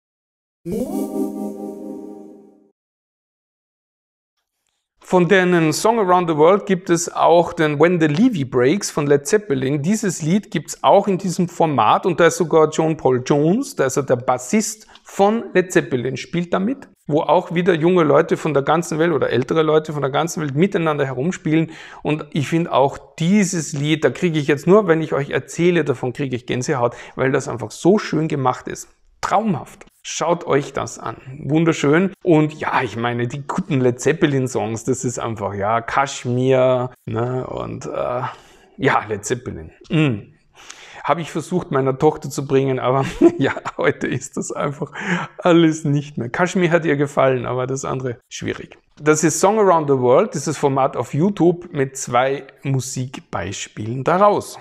Von denen Song Around the World gibt es auch den When the Levee Breaks von Led Zeppelin. Dieses Lied gibt es auch in diesem Format und da ist sogar John Paul Jones, der ist der Bassist von Led Zeppelin, spielt damit, wo auch wieder junge Leute von der ganzen Welt oder ältere Leute von der ganzen Welt miteinander herumspielen. Und ich finde auch dieses Lied, da kriege ich jetzt nur, wenn ich euch erzähle, davon kriege ich Gänsehaut, weil das einfach so schön gemacht ist. Traumhaft. Schaut euch das an. Wunderschön. Und ja, ich meine, die guten Led Zeppelin-Songs, das ist einfach, ja, Kashmir, ne, und äh, ja, Led Zeppelin. Mm. Habe ich versucht, meiner Tochter zu bringen, aber ja, heute ist das einfach alles nicht mehr. Kashmir hat ihr gefallen, aber das andere schwierig. Das ist Song Around the World, dieses Format auf YouTube mit zwei Musikbeispielen daraus.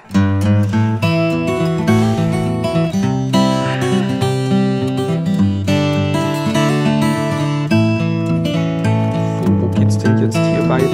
Jetzt hier weiter.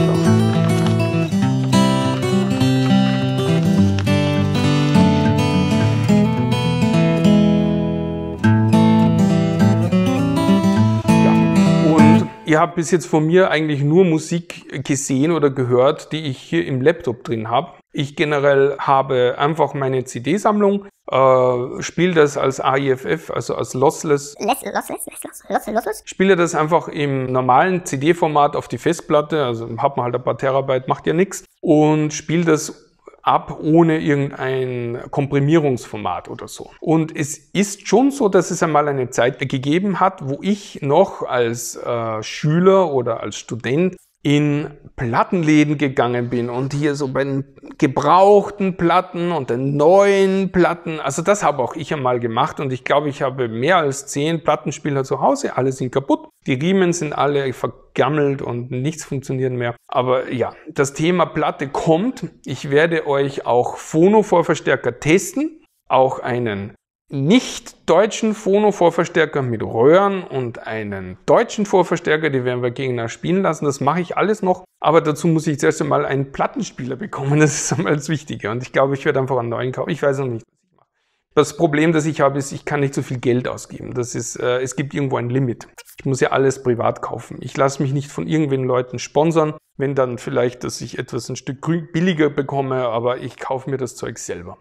Ja, und ihr habt bis jetzt von mir eigentlich nur Musik gesehen oder gehört, die ich hier im Laptop drin habe. Ich generell habe einfach meine C D-Sammlung, äh, spiele das als A I F F, also als Lossless. Lossless, lossless, lossless. Spiele das einfach im normalen C D-Format auf die Festplatte, also hat man halt ein paar Terabyte, macht ja nichts. Und spiele das ab ohne irgendein Komprimierungsformat oder so. Und es ist schon so, dass es einmal eine Zeit gegeben hat, wo ich noch als äh, Schüler oder als Student in Plattenläden gegangen bin und hier so bei den gebrauchten Platten und den neuen Platten, also das habe auch ich einmal gemacht und ich glaube, ich habe mehr als zehn Plattenspieler zu Hause, alle sind kaputt, die Riemen sind alle vergammelt und nichts funktioniert mehr. Aber ja, das Thema Platte kommt. Ich werde euch auch Phono-Vorverstärker testen, auch einen nicht deutschen Phono-Vorverstärker mit Röhren und einen deutschen Vorverstärker, die werden wir gegeneinander spielen lassen. Das mache ich alles noch, aber dazu muss ich zuerst einmal einen Plattenspieler bekommen. Das ist einmal das Wichtige und ich glaube, ich werde einfach einen neuen kaufen. Ich weiß noch nicht, was ich mache. Das Problem, das ich habe, ist, ich kann nicht so viel Geld ausgeben. Das ist, äh, es gibt irgendwo ein Limit. Ich muss ja alles privat kaufen. Ich lasse mich nicht von irgendwelchen Leuten sponsern. Wenn dann vielleicht, dass ich etwas ein Stück billiger bekomme, aber ich kaufe mir das Zeug selber.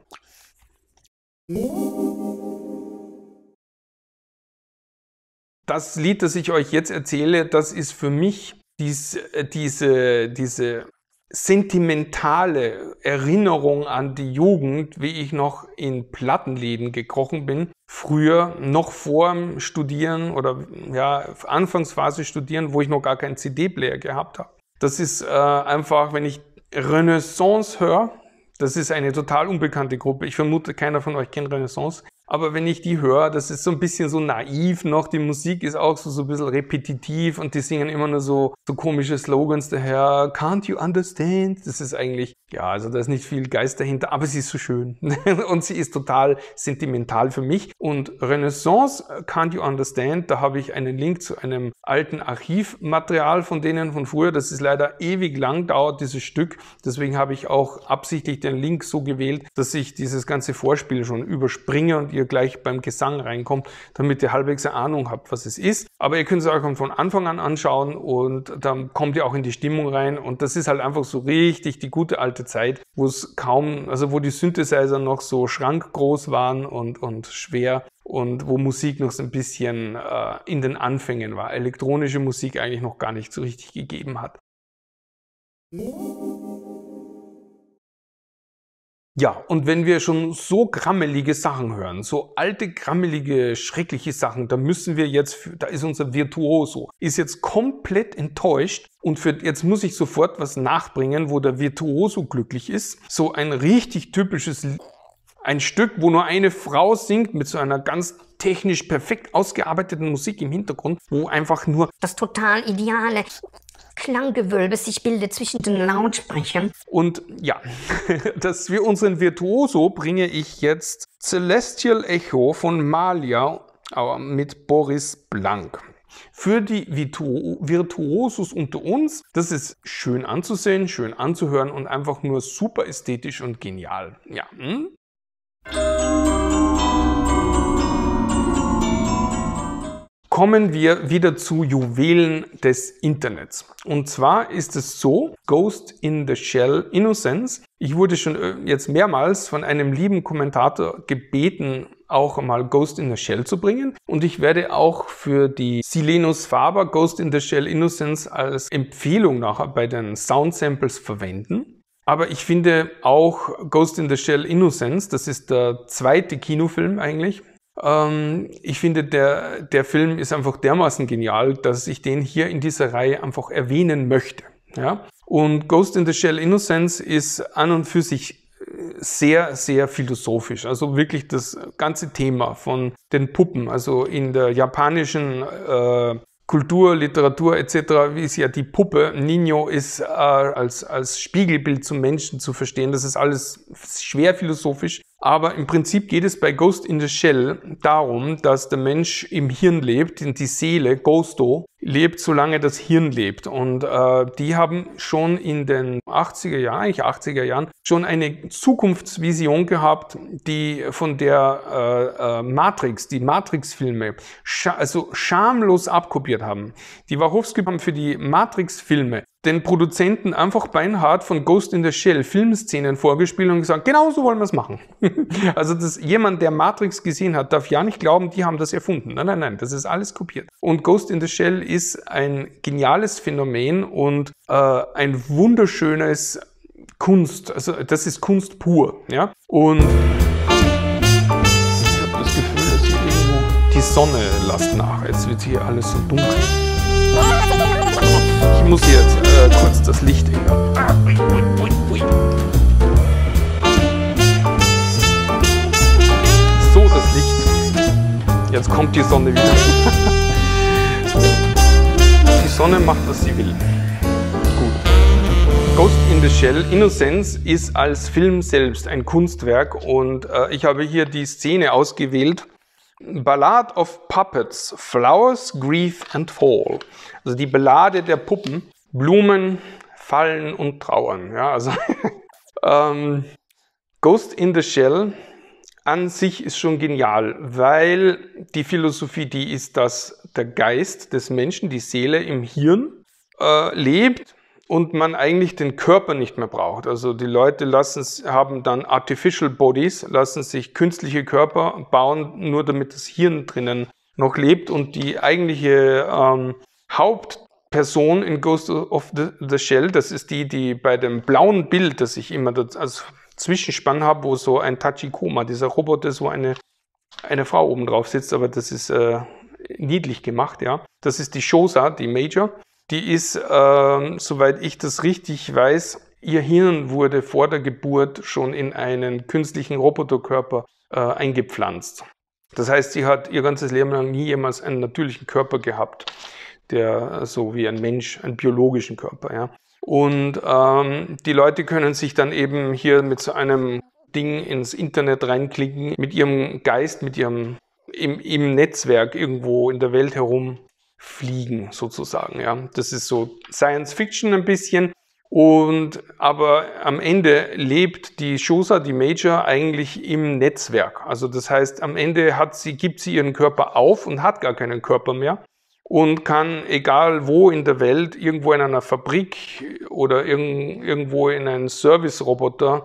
Das Lied, das ich euch jetzt erzähle, das ist für mich dies, diese, diese sentimentale Erinnerung an die Jugend, wie ich noch in Plattenläden gekrochen bin. Früher, noch vor dem Studieren oder ja, Anfangsphase Studieren, wo ich noch gar keinen C D-Player gehabt habe. Das ist äh, einfach, wenn ich Renaissance höre, das ist eine total unbekannte Gruppe. Ich vermute, keiner von euch kennt Renaissance. Aber wenn ich die höre, das ist so ein bisschen so naiv noch. Die Musik ist auch so, so ein bisschen repetitiv und die singen immer nur so, so komische Slogans daher. Can't you understand? Das ist eigentlich, ja, also da ist nicht viel Geist dahinter, aber sie ist so schön. Und sie ist total sentimental für mich. Und Renaissance, Can't you understand? Da habe ich einen Link zu einem alten Archivmaterial von denen von früher. Das ist leider ewig lang, dauert dieses Stück. Deswegen habe ich auch absichtlich den Link so gewählt, dass ich dieses ganze Vorspiel schon überspringe und ihr gleich beim Gesang reinkommt, damit ihr halbwegs eine Ahnung habt, was es ist. Aber ihr könnt es euch von Anfang an anschauen und dann kommt ihr auch in die Stimmung rein. Und das ist halt einfach so richtig die gute alte Zeit, wo es kaum, also wo die Synthesizer noch so schrankgroß waren und, und schwer und wo Musik noch so ein bisschen äh, in den Anfängen war. Elektronische Musik eigentlich noch gar nicht so richtig gegeben hat. Ja, und wenn wir schon so grammelige Sachen hören, so alte, grammelige, schreckliche Sachen, da müssen wir jetzt, da ist unser Virtuoso, ist jetzt komplett enttäuscht und für, jetzt muss ich sofort was nachbringen, wo der Virtuoso glücklich ist. So ein richtig typisches, ein Stück, wo nur eine Frau singt mit so einer ganz technisch perfekt ausgearbeiteten Musik im Hintergrund, wo einfach nur das total ideale Klanggewölbe sich bildet zwischen den Lautsprechern. Und ja, das für unseren Virtuoso bringe ich jetzt Celestial Echo von Malia mit Boris Blank. Für die Virtu Virtuosos unter uns, das ist schön anzusehen, schön anzuhören und einfach nur super ästhetisch und genial. Ja. Hm? Kommen wir wieder zu Juwelen des Internets. Und zwar ist es so, Ghost in the Shell Innocence. Ich wurde schon jetzt mehrmals von einem lieben Kommentator gebeten, auch mal Ghost in the Shell zu bringen. Und ich werde auch für die Silenus Faber Ghost in the Shell Innocence als Empfehlung nachher bei den Sound Samples verwenden. Aber ich finde auch Ghost in the Shell Innocence, das ist der zweite Kinofilm eigentlich. Ähm, ich finde, der, der Film ist einfach dermaßen genial, dass ich den hier in dieser Reihe einfach erwähnen möchte. Ja? Und Ghost in the Shell Innocence ist an und für sich sehr, sehr philosophisch. Also wirklich das ganze Thema von den Puppen, also in der japanischen äh, Kultur, Literatur et cetera ist ja die Puppe, Niño ist äh, als, als Spiegelbild zum Menschen zu verstehen. Das ist alles schwer philosophisch. Aber im Prinzip geht es bei Ghost in the Shell darum, dass der Mensch im Hirn lebt, die Seele, Ghosto, lebt, solange das Hirn lebt. Und äh, die haben schon in den achtziger Jahren, eigentlich achtziger Jahren, schon eine Zukunftsvision gehabt, die von der äh, äh, Matrix, die Matrix-Filme, scha also schamlos abkopiert haben. Die Wachowski haben für die Matrix-Filme den Produzenten einfach beinhart von Ghost in the Shell Filmszenen vorgespielt und gesagt, genau so wollen wir es machen. Also das, jemand, der Matrix gesehen hat, darf ja nicht glauben, die haben das erfunden. Nein, nein, nein, das ist alles kopiert. Und Ghost in the Shell ist ein geniales Phänomen und äh, ein wunderschönes Kunst. Also das ist Kunst pur. Ja? Und ich habe das Gefühl, dass hier irgendwo die Sonne lässt nach. Jetzt wird hier alles so dunkel. Ich muss jetzt äh, kurz das Licht ändern. So, das Licht. Jetzt kommt die Sonne wieder. Die Sonne macht, was sie will. Gut. Ghost in the Shell Innocence ist als Film selbst ein Kunstwerk und äh, ich habe hier die Szene ausgewählt. Ballade of Puppets, Flowers, Grief and Fall. Also die Ballade der Puppen, Blumen, Fallen und Trauern. Ja, also ähm, Ghost in the Shell, an sich ist schon genial, weil die Philosophie, die ist, dass der Geist des Menschen, die Seele im Hirn äh, lebt und man eigentlich den Körper nicht mehr braucht. Also die Leute lassen, haben dann Artificial Bodies, lassen sich künstliche Körper bauen, nur damit das Hirn drinnen noch lebt und die eigentliche ähm, Hauptperson in Ghost of the, the Shell, das ist die, die bei dem blauen Bild, das ich immer das, als Zwischenspann habe, wo so ein Tachikoma, dieser Roboter ist, wo eine, eine Frau oben drauf sitzt, aber das ist äh, niedlich gemacht, ja. Das ist die Shosa, die Major. Die ist, äh, soweit ich das richtig weiß, ihr Hirn wurde vor der Geburt schon in einen künstlichen Roboterkörper äh, eingepflanzt. Das heißt, sie hat ihr ganzes Leben lang nie jemals einen natürlichen Körper gehabt, der so wie ein Mensch, einen biologischen Körper, ja. Und ähm, die Leute können sich dann eben hier mit so einem Ding ins Internet reinklicken, mit ihrem Geist, mit ihrem im, im Netzwerk irgendwo in der Welt herumfliegen, sozusagen. Ja. Das ist so Science Fiction ein bisschen. Und aber am Ende lebt die Shosa, die Major, eigentlich im Netzwerk. Also das heißt, am Ende hat sie, gibt sie ihren Körper auf und hat gar keinen Körper mehr. Und kann, egal wo in der Welt, irgendwo in einer Fabrik oder irg irgendwo in einen Service-Roboter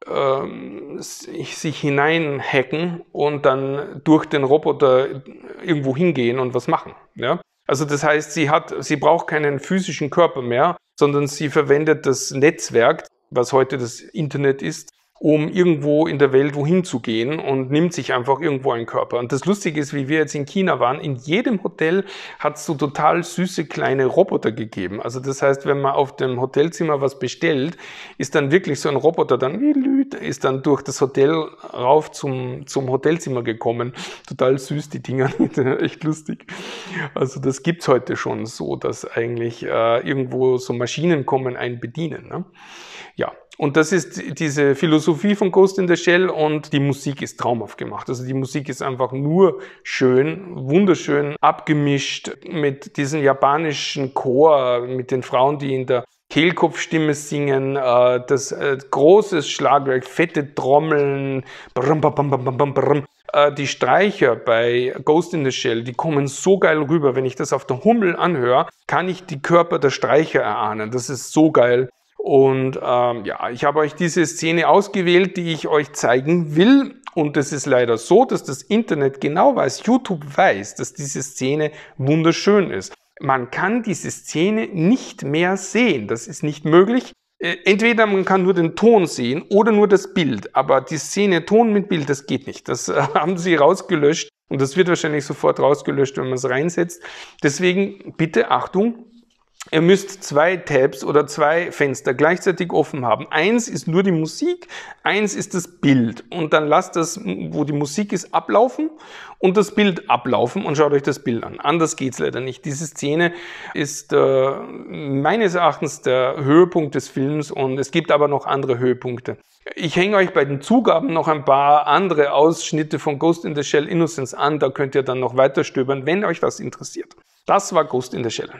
ähm, sich hineinhacken und dann durch den Roboter irgendwo hingehen und was machen. Ja? Also das heißt, sie hat, sie braucht keinen physischen Körper mehr, sondern sie verwendet das Netzwerk, was heute das Internet ist, um irgendwo in der Welt wohin zu gehen und nimmt sich einfach irgendwo einen Körper. Und das Lustige ist, wie wir jetzt in China waren, in jedem Hotel hat es so total süße kleine Roboter gegeben. Also das heißt, wenn man auf dem Hotelzimmer was bestellt, ist dann wirklich so ein Roboter dann, ist dann durch das Hotel rauf zum, zum Hotelzimmer gekommen. Total süß, die Dinger, echt lustig. Also das gibt's heute schon so, dass eigentlich äh, irgendwo so Maschinen kommen, einen bedienen. Ne? Ja. Und das ist diese Philosophie von Ghost in the Shell und die Musik ist traumhaft gemacht. Also die Musik ist einfach nur schön, wunderschön abgemischt mit diesem japanischen Chor, mit den Frauen, die in der Kehlkopfstimme singen, das große Schlagwerk, fette Trommeln, brum, brum, brum, brum, brum. Die Streicher bei Ghost in the Shell, die kommen so geil rüber. Wenn ich das auf der Hummel anhöre, kann ich die Körper der Streicher erahnen. Das ist so geil. Und ähm, ja, ich habe euch diese Szene ausgewählt, die ich euch zeigen will. Und es ist leider so, dass das Internet genau weiß, YouTube weiß, dass diese Szene wunderschön ist. Man kann diese Szene nicht mehr sehen. Das ist nicht möglich. Äh, entweder man kann nur den Ton sehen oder nur das Bild. Aber die Szene Ton mit Bild, das geht nicht. Das äh, haben sie rausgelöscht. Und das wird wahrscheinlich sofort rausgelöscht, wenn man es reinsetzt. Deswegen bitte Achtung. Ihr müsst zwei Tabs oder zwei Fenster gleichzeitig offen haben. Eins ist nur die Musik, eins ist das Bild. Und dann lasst das, wo die Musik ist, ablaufen und das Bild ablaufen und schaut euch das Bild an. Anders geht's leider nicht. Diese Szene ist äh, meines Erachtens der Höhepunkt des Films und es gibt aber noch andere Höhepunkte. Ich hänge euch bei den Zugaben noch ein paar andere Ausschnitte von Ghost in the Shell Innocence an. Da könnt ihr dann noch weiter stöbern, wenn euch das interessiert. Das war Ghost in the Shell.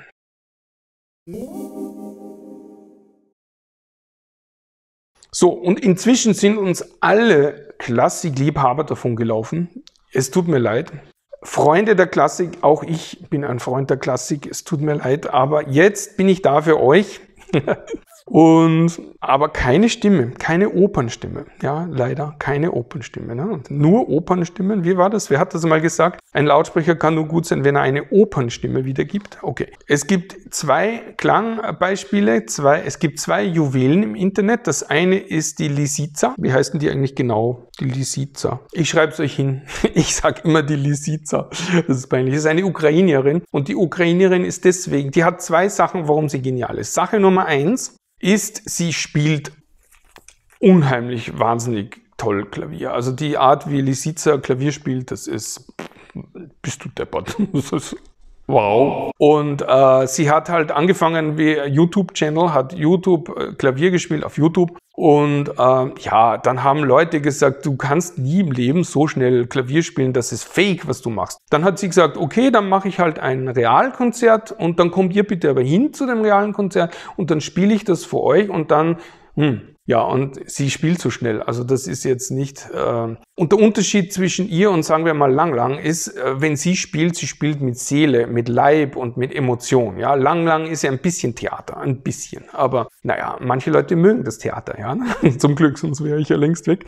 So, und inzwischen sind uns alle Klassikliebhaber davon gelaufen. Es tut mir leid. Freunde der Klassik, auch ich bin ein Freund der Klassik, es tut mir leid, aber jetzt bin ich da für euch. Und, aber keine Stimme, keine Opernstimme. Ja, leider keine Opernstimme. Ne? Nur Opernstimmen. Wie war das? Wer hat das mal gesagt? Ein Lautsprecher kann nur gut sein, wenn er eine Opernstimme wiedergibt. Okay. Es gibt zwei Klangbeispiele. Zwei, es gibt zwei Juwelen im Internet. Das eine ist die Lisica. Wie heißt denn die eigentlich genau? Die Lisica. Ich schreibe es euch hin. Ich sage immer die Lisica. Das ist peinlich. Das ist eine Ukrainerin. Und die Ukrainerin ist deswegen, die hat zwei Sachen, warum sie genial ist. Sache Nummer eins ist, sie spielt unheimlich, wahnsinnig toll Klavier. Also die Art, wie Lisica Klavier spielt, das ist, bist du deppert. Das ist wow. Und äh, sie hat halt angefangen wie YouTube-Channel, hat YouTube äh, Klavier gespielt auf YouTube. Und äh, ja, dann haben Leute gesagt, du kannst nie im Leben so schnell Klavier spielen, das ist fake, was du machst. Dann hat sie gesagt, okay, dann mache ich halt ein Realkonzert und dann kommt ihr bitte aber hin zu dem realen Konzert und dann spiele ich das für euch und dann Hm. Ja, und sie spielt so schnell. Also das ist jetzt nicht... Äh und der Unterschied zwischen ihr und, sagen wir mal, Lang Lang ist, äh, wenn sie spielt, sie spielt mit Seele, mit Leib und mit Emotion. Ja, Lang Lang ist ja ein bisschen Theater, ein bisschen. Aber naja, manche Leute mögen das Theater, ja. Zum Glück, sonst wäre ich ja längst weg.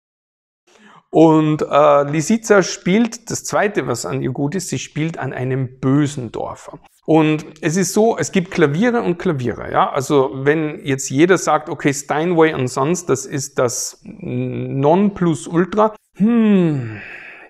Und äh, Lisicza spielt, das Zweite, was an ihr gut ist, sie spielt an einem Bösendorfer. Und es ist so, es gibt Klaviere und Klaviere, ja. Also wenn jetzt jeder sagt, okay, Steinway und Sons, das ist das Nonplusultra, hm,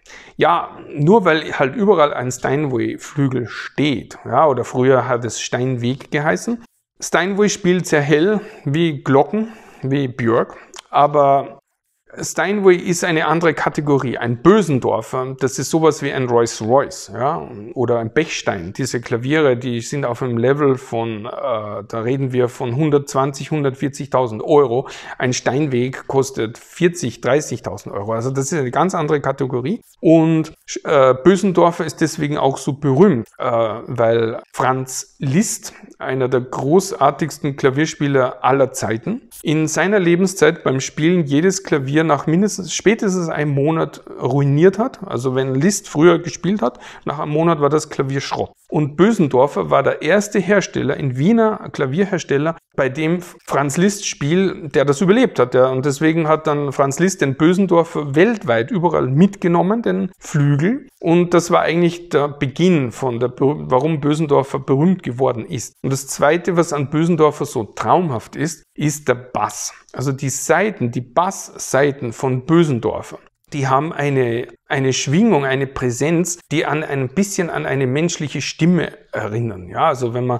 ja, nur weil halt überall ein Steinway-Flügel steht, ja, oder früher hat es Steinweg geheißen. Steinway spielt sehr hell, wie Glocken, wie Björk, aber Steinway ist eine andere Kategorie. Ein Bösendorfer, das ist sowas wie ein Rolls-Royce, ja, oder ein Bechstein. Diese Klaviere, die sind auf einem Level von, äh, da reden wir von hundertzwanzig, hundertvierzigtausend Euro. Ein Steinweg kostet vierzig, dreißigtausend Euro. Also das ist eine ganz andere Kategorie. Und äh, Bösendorfer ist deswegen auch so berühmt, äh, weil Franz Liszt, einer der großartigsten Klavierspieler aller Zeiten, in seiner Lebenszeit beim Spielen jedes Klavier nach mindestens spätestens einem Monat ruiniert hat. Also wenn Liszt früher gespielt hat, nach einem Monat war das Klavier Schrott. Und Bösendorfer war der erste Hersteller, ein Wiener Klavierhersteller, bei dem Franz Liszt Spiel, der das überlebt hat. Ja. Und deswegen hat dann Franz Liszt den Bösendorfer weltweit überall mitgenommen, den Flügel. Und das war eigentlich der Beginn von der, warum Bösendorfer berühmt geworden ist. Und das Zweite, was an Bösendorfer so traumhaft ist, ist der Bass. Also die Saiten, die Basssaiten von Bösendorfer, die haben eine, eine Schwingung, eine Präsenz, die an ein bisschen an eine menschliche Stimme erinnern. Ja, also wenn man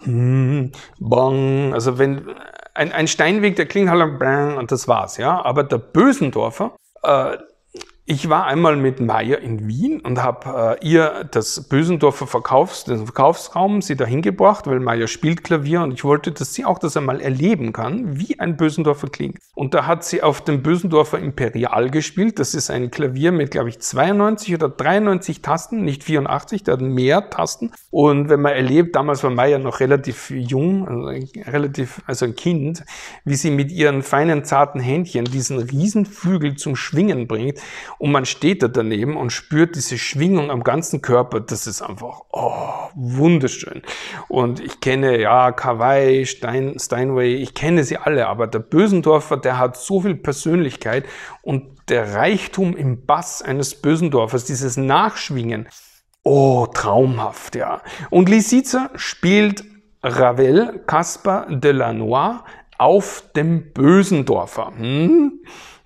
hm, bang, also wenn ein, ein Steinweg, der klingt halt bang und das war's. Ja, aber der Bösendorfer, äh, ich war einmal mit Maya in Wien und habe äh, ihr das Bösendorfer Verkaufs, den Verkaufsraum sie dahin gebracht, weil Maya spielt Klavier und ich wollte, dass sie auch das einmal erleben kann, wie ein Bösendorfer klingt. Und da hat sie auf dem Bösendorfer Imperial gespielt. Das ist ein Klavier mit, glaube ich, zweiundneunzig oder dreiundneunzig Tasten, nicht vierundachtzig, der hat mehr Tasten. Und wenn man erlebt, damals war Maya noch relativ jung, also relativ, also ein Kind, wie sie mit ihren feinen, zarten Händchen diesen Riesenflügel zum Schwingen bringt. Und man steht da daneben und spürt diese Schwingung am ganzen Körper. Das ist einfach, oh, wunderschön. Und ich kenne, ja, Kawai, Stein, Steinway, ich kenne sie alle, aber der Bösendorfer, der hat so viel Persönlichkeit und der Reichtum im Bass eines Bösendorfers, dieses Nachschwingen, oh, traumhaft, ja. Und Lisicza spielt Ravel, Caspar de la Noix auf dem Bösendorfer. Hm?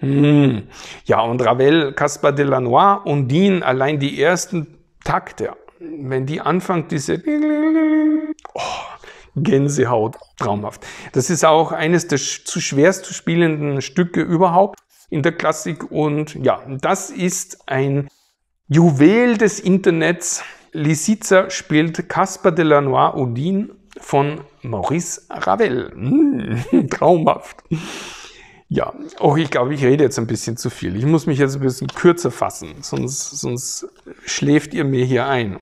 Hm. Ja, und Ravel, Caspar de la Noix, Undine, allein die ersten Takte, wenn die anfängt, diese oh, Gänsehaut, traumhaft. Das ist auch eines der zu schwerst zu spielenden Stücke überhaupt in der Klassik und ja, das ist ein Juwel des Internets. Lisicza spielt Caspar de la Noix, Undine von Maurice Ravel. Hm, traumhaft. Ja, oh, ich glaube, ich rede jetzt ein bisschen zu viel. Ich muss mich jetzt ein bisschen kürzer fassen, sonst, sonst schläft ihr mir hier ein.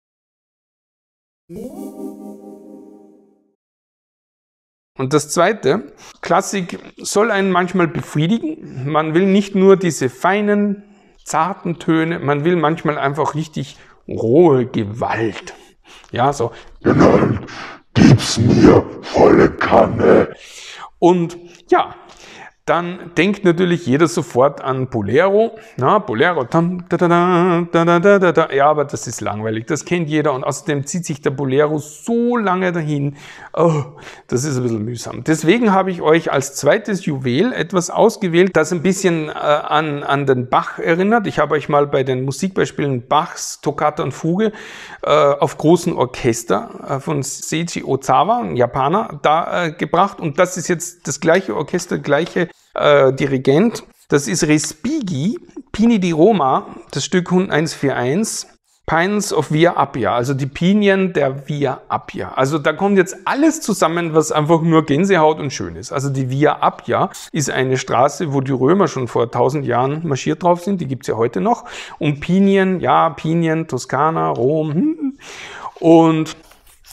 Und das Zweite, Klassik soll einen manchmal befriedigen. Man will nicht nur diese feinen, zarten Töne, man will manchmal einfach richtig rohe Gewalt. Ja, so, Gewalt, gib's mir volle Kanne. Und ja, dann denkt natürlich jeder sofort an Bolero. Na, Bolero. Tam, da, da, da, da, da, da, da. Ja, aber das ist langweilig. Das kennt jeder. Und außerdem zieht sich der Bolero so lange dahin. Oh, das ist ein bisschen mühsam. Deswegen habe ich euch als zweites Juwel etwas ausgewählt, das ein bisschen äh, an, an den Bach erinnert. Ich habe euch mal bei den Musikbeispielen Bachs Toccata und Fuge äh, auf großen Orchester äh, von Seiji Ozawa, ein Japaner, da äh, gebracht. Und das ist jetzt das gleiche Orchester, gleiche Äh, Dirigent, das ist Respighi, Pini di Roma, das Stück eins vier eins, Pines of Via Appia, also die Pinien der Via Appia. Also da kommt jetzt alles zusammen, was einfach nur Gänsehaut und schön ist. Also die Via Appia ist eine Straße, wo die Römer schon vor tausend Jahren marschiert drauf sind, die gibt es ja heute noch. Und Pinien, ja, Pinien, Toskana, Rom. Hm. Und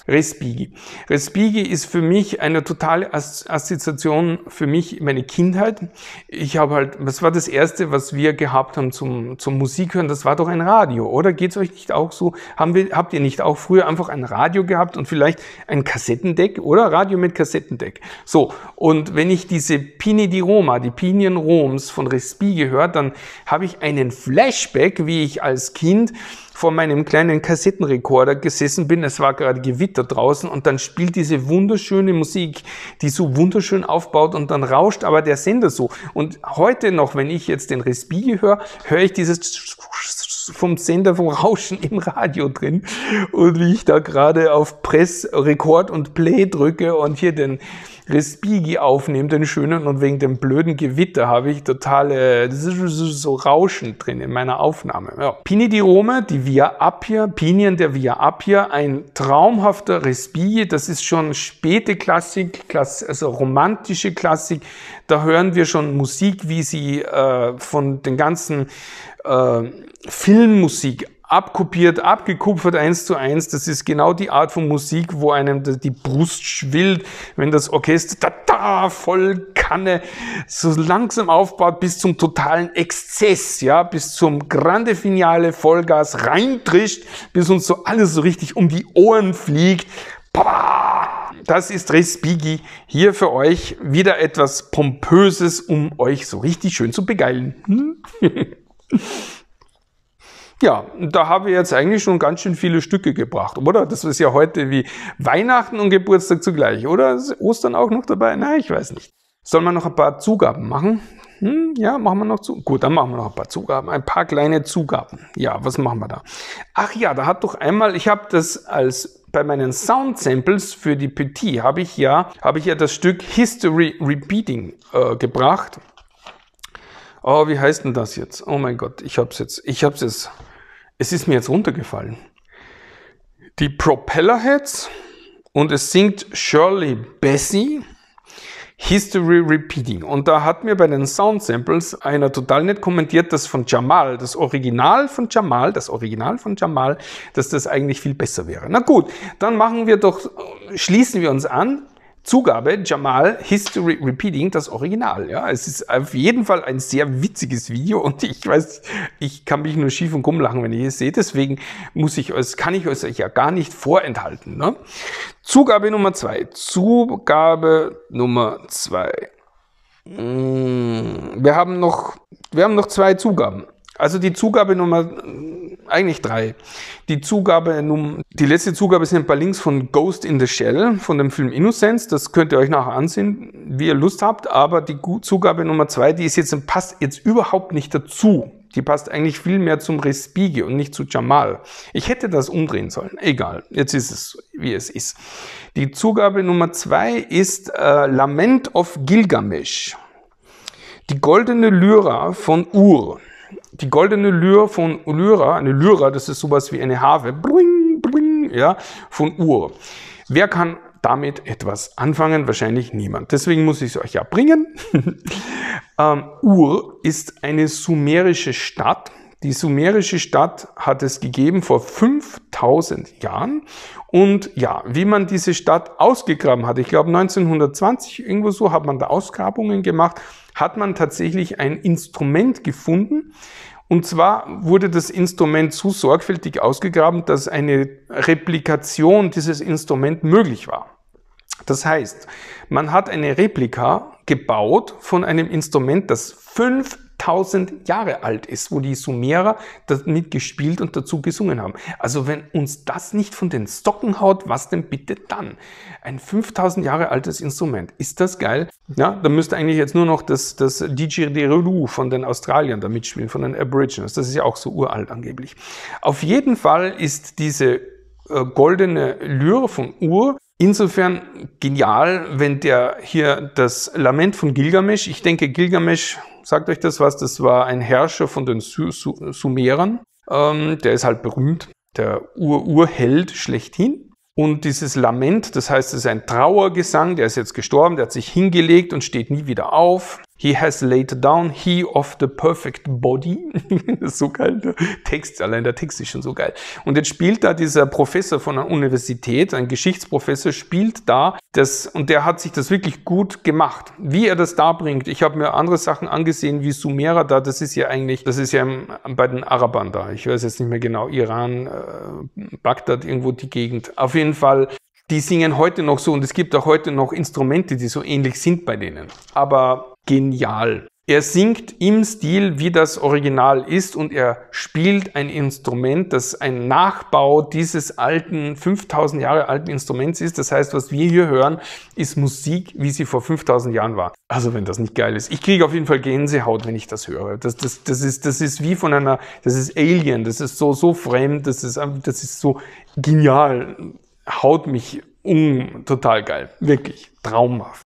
Respighi. Respighi ist für mich eine totale Assoziation, für mich meine Kindheit. Ich habe halt, was war das Erste, was wir gehabt haben zum, zum Musik hören? Das war doch ein Radio, oder? Geht's euch nicht auch so? Haben wir, habt ihr nicht auch früher einfach ein Radio gehabt und vielleicht ein Kassettendeck, oder? Radio mit Kassettendeck. So, und wenn ich diese Pini di Roma, die Pinien Roms von Respighi höre, dann habe ich einen Flashback, wie ich als Kind vor meinem kleinen Kassettenrekorder gesessen bin. Es war gerade Gewitter draußen und dann spielt diese wunderschöne Musik, die so wunderschön aufbaut und dann rauscht aber der Sender so. Und heute noch, wenn ich jetzt den Respighi höre, höre ich dieses vom Sender vom Rauschen im Radio drin und wie ich da gerade auf Press, Rekord und Play drücke und hier den Respighi aufnehme, den schönen, und wegen dem blöden Gewitter habe ich totale so Rauschen drin in meiner Aufnahme. Ja. Pini di Roma, die Via Appia, Pinien der Via Appia, ein traumhafter Respighi, das ist schon späte Klassik, Klass, also romantische Klassik, da hören wir schon Musik, wie sie äh, von den ganzen äh, Filmmusik abkopiert, abgekupfert, eins zu eins. Das ist genau die Art von Musik, wo einem die Brust schwillt, wenn das Orchester da, da voll Kanne so langsam aufbaut bis zum totalen Exzess, ja, bis zum Grande Finale Vollgas reintrischt, bis uns so alles so richtig um die Ohren fliegt. Das ist Respighi hier für euch. Wieder etwas Pompöses, um euch so richtig schön zu begeilen. Hm? Ja, da habe ich jetzt eigentlich schon ganz schön viele Stücke gebracht, oder? Das ist ja heute wie Weihnachten und Geburtstag zugleich, oder? Ist Ostern auch noch dabei? Na, ich weiß nicht. Sollen wir noch ein paar Zugaben machen? Hm, ja, machen wir noch zu. Gut, dann machen wir noch ein paar Zugaben. Ein paar kleine Zugaben. Ja, was machen wir da? Ach ja, da hat doch einmal, ich habe das als bei meinen Sound-Samples für die Petit, habe ich ja, habe ich ja das Stück History Repeating äh, gebracht. Oh, wie heißt denn das jetzt? Oh mein Gott, ich hab's jetzt, ich hab's jetzt, es ist mir jetzt runtergefallen. Die Propellerheads und es singt Shirley Bassey, History Repeating. Und da hat mir bei den Sound Samples einer total nett kommentiert, dass von Jamal, das Original von Jamal, das Original von Jamal, dass das eigentlich viel besser wäre. Na gut, dann machen wir doch, schließen wir uns an. Zugabe, Jamal, History Repeating, das Original. Ja, es ist auf jeden Fall ein sehr witziges Video und ich weiß, ich kann mich nur schief und krumm lachen, wenn ihr es seht. Deswegen muss ich euch, kann ich euch ja gar nicht vorenthalten. Ne? Zugabe Nummer zwei. Zugabe Nummer zwei. Wir haben noch, wir haben noch zwei Zugaben. Also die Zugabe Nummer, eigentlich drei. Die Zugabe Nummer, die letzte Zugabe sind ein paar Links von Ghost in the Shell, von dem Film Innocence. Das könnt ihr euch nachher ansehen, wie ihr Lust habt. Aber die Zugabe Nummer zwei, die ist jetzt, passt jetzt überhaupt nicht dazu. Die passt eigentlich viel mehr zum Respighi und nicht zu Jamal. Ich hätte das umdrehen sollen. Egal, jetzt ist es, wie es ist. Die Zugabe Nummer zwei ist äh, Lament of Gilgamesh. Die goldene Lyra von Ur. Die goldene Lyre von Lyra, eine Lyra, das ist sowas wie eine Harfe, bling, bling, ja, von Ur. Wer kann damit etwas anfangen? Wahrscheinlich niemand. Deswegen muss ich es euch ja bringen. ähm, Ur ist eine sumerische Stadt. Die sumerische Stadt hat es gegeben vor fünftausend Jahren. Und ja, wie man diese Stadt ausgegraben hat, ich glaube neunzehnhundertzwanzig, irgendwo so, hat man da Ausgrabungen gemacht, hat man tatsächlich ein Instrument gefunden. Und zwar wurde das Instrument so sorgfältig ausgegraben, dass eine Replikation dieses Instruments möglich war. Das heißt, man hat eine Replika gebaut von einem Instrument, das fünftausend Jahre alt ist, wo die Sumerer damit gespielt und dazu gesungen haben. Also wenn uns das nicht von den Socken haut, was denn bitte dann? Ein fünftausend Jahre altes Instrument. Ist das geil? Ja, da müsste eigentlich jetzt nur noch das, das Didgeridoo von den Australiern da mitspielen, von den Aborigines. Das ist ja auch so uralt angeblich. Auf jeden Fall ist diese äh, goldene Lyre von Ur insofern genial, wenn der hier das Lament von Gilgamesh, ich denke Gilgamesh, sagt euch das was, das war ein Herrscher von den Su Su Sumerern, ähm, der ist halt berühmt, der Ur-Urheld schlechthin. Und dieses Lament, das heißt, es ist ein Trauergesang, der ist jetzt gestorben, der hat sich hingelegt und steht nie wieder auf. He has laid down, he of the perfect body. Das ist so geil, der Text, allein der Text ist schon so geil. Und jetzt spielt da dieser Professor von einer Universität, ein Geschichtsprofessor, spielt da das, und der hat sich das wirklich gut gemacht. Wie er das da bringt, ich habe mir andere Sachen angesehen, wie Sumerer da, das ist ja eigentlich, das ist ja bei den Arabern da, ich weiß jetzt nicht mehr genau, Iran, äh, Bagdad, irgendwo die Gegend. Auf jeden Fall, die singen heute noch so und es gibt auch heute noch Instrumente, die so ähnlich sind bei denen. Aber genial. Er singt im Stil, wie das Original ist, und er spielt ein Instrument, das ein Nachbau dieses alten, fünftausend Jahre alten Instruments ist. Das heißt, was wir hier hören, ist Musik, wie sie vor fünftausend Jahren war. Also wenn das nicht geil ist. Ich kriege auf jeden Fall Gänsehaut, wenn ich das höre. Das, das, das, ist, das ist wie von einer, das ist Alien, das ist so, so fremd, das ist, das ist so genial. Haut mich um, total geil. Wirklich traumhaft.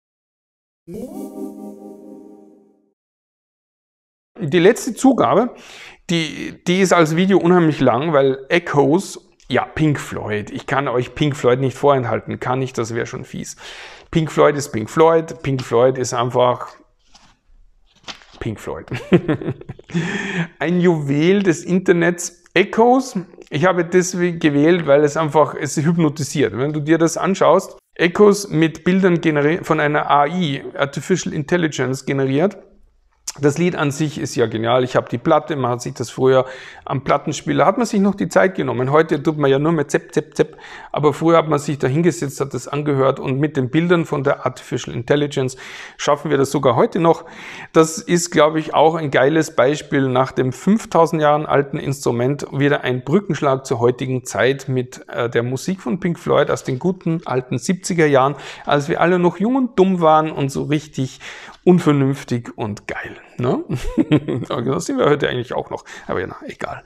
Die letzte Zugabe, die, die ist als Video unheimlich lang, weil Echoes, ja, Pink Floyd. Ich kann euch Pink Floyd nicht vorenthalten, kann ich, das wäre schon fies. Pink Floyd ist Pink Floyd, Pink Floyd ist einfach Pink Floyd. Ein Juwel des Internets, Echoes. Ich habe deswegen gewählt, weil es einfach, es hypnotisiert. Wenn du dir das anschaust, Echoes mit Bildern generiert, von einer A I, Artificial Intelligence, generiert. Das Lied an sich ist ja genial. Ich habe die Platte, man hat sich das früher am Plattenspieler, hat man sich noch die Zeit genommen. Heute tut man ja nur mit Zepp, Zepp, Zepp. Aber früher hat man sich da hingesetzt, hat das angehört, und mit den Bildern von der Artificial Intelligence schaffen wir das sogar heute noch. Das ist, glaube ich, auch ein geiles Beispiel, nach dem fünftausend Jahren alten Instrument wieder ein Brückenschlag zur heutigen Zeit mit äh, der Musik von Pink Floyd aus den guten alten siebziger Jahren, als wir alle noch jung und dumm waren und so richtig unvernünftig und geil. Ne? Das sind wir heute eigentlich auch noch. Aber ja, na, egal.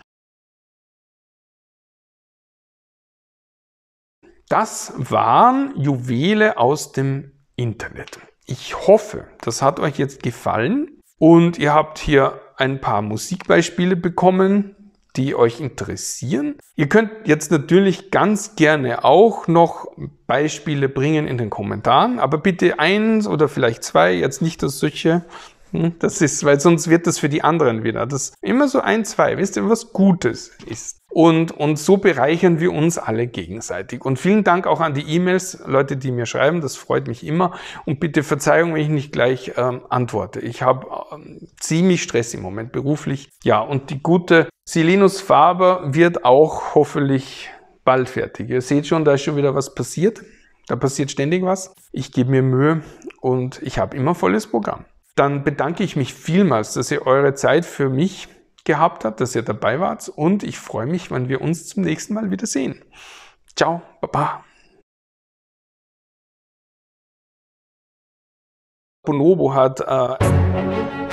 Das waren Juwele aus dem Internet. Ich hoffe, das hat euch jetzt gefallen und ihr habt hier ein paar Musikbeispiele bekommen, die euch interessieren. Ihr könnt jetzt natürlich ganz gerne auch noch Beispiele bringen in den Kommentaren, aber bitte eins oder vielleicht zwei, jetzt nicht das solche, das ist, weil sonst wird das für die anderen wieder. Das immer so ein, zwei, wisst ihr, was Gutes ist. Und, und so bereichern wir uns alle gegenseitig. Und vielen Dank auch an die E-Mails, Leute, die mir schreiben, das freut mich immer. Und bitte Verzeihung, wenn ich nicht gleich ähm, antworte. Ich habe ähm, ziemlich Stress im Moment beruflich. Ja, und die gute Silinus Faber wird auch hoffentlich bald fertig. Ihr seht schon, da ist schon wieder was passiert. Da passiert ständig was. Ich gebe mir Mühe und ich habe immer volles Programm. Dann bedanke ich mich vielmals, dass ihr eure Zeit für mich gehabt habt, dass ihr dabei wart, und ich freue mich, wenn wir uns zum nächsten Mal wieder sehen. Ciao, Baba. Bonobo hat äh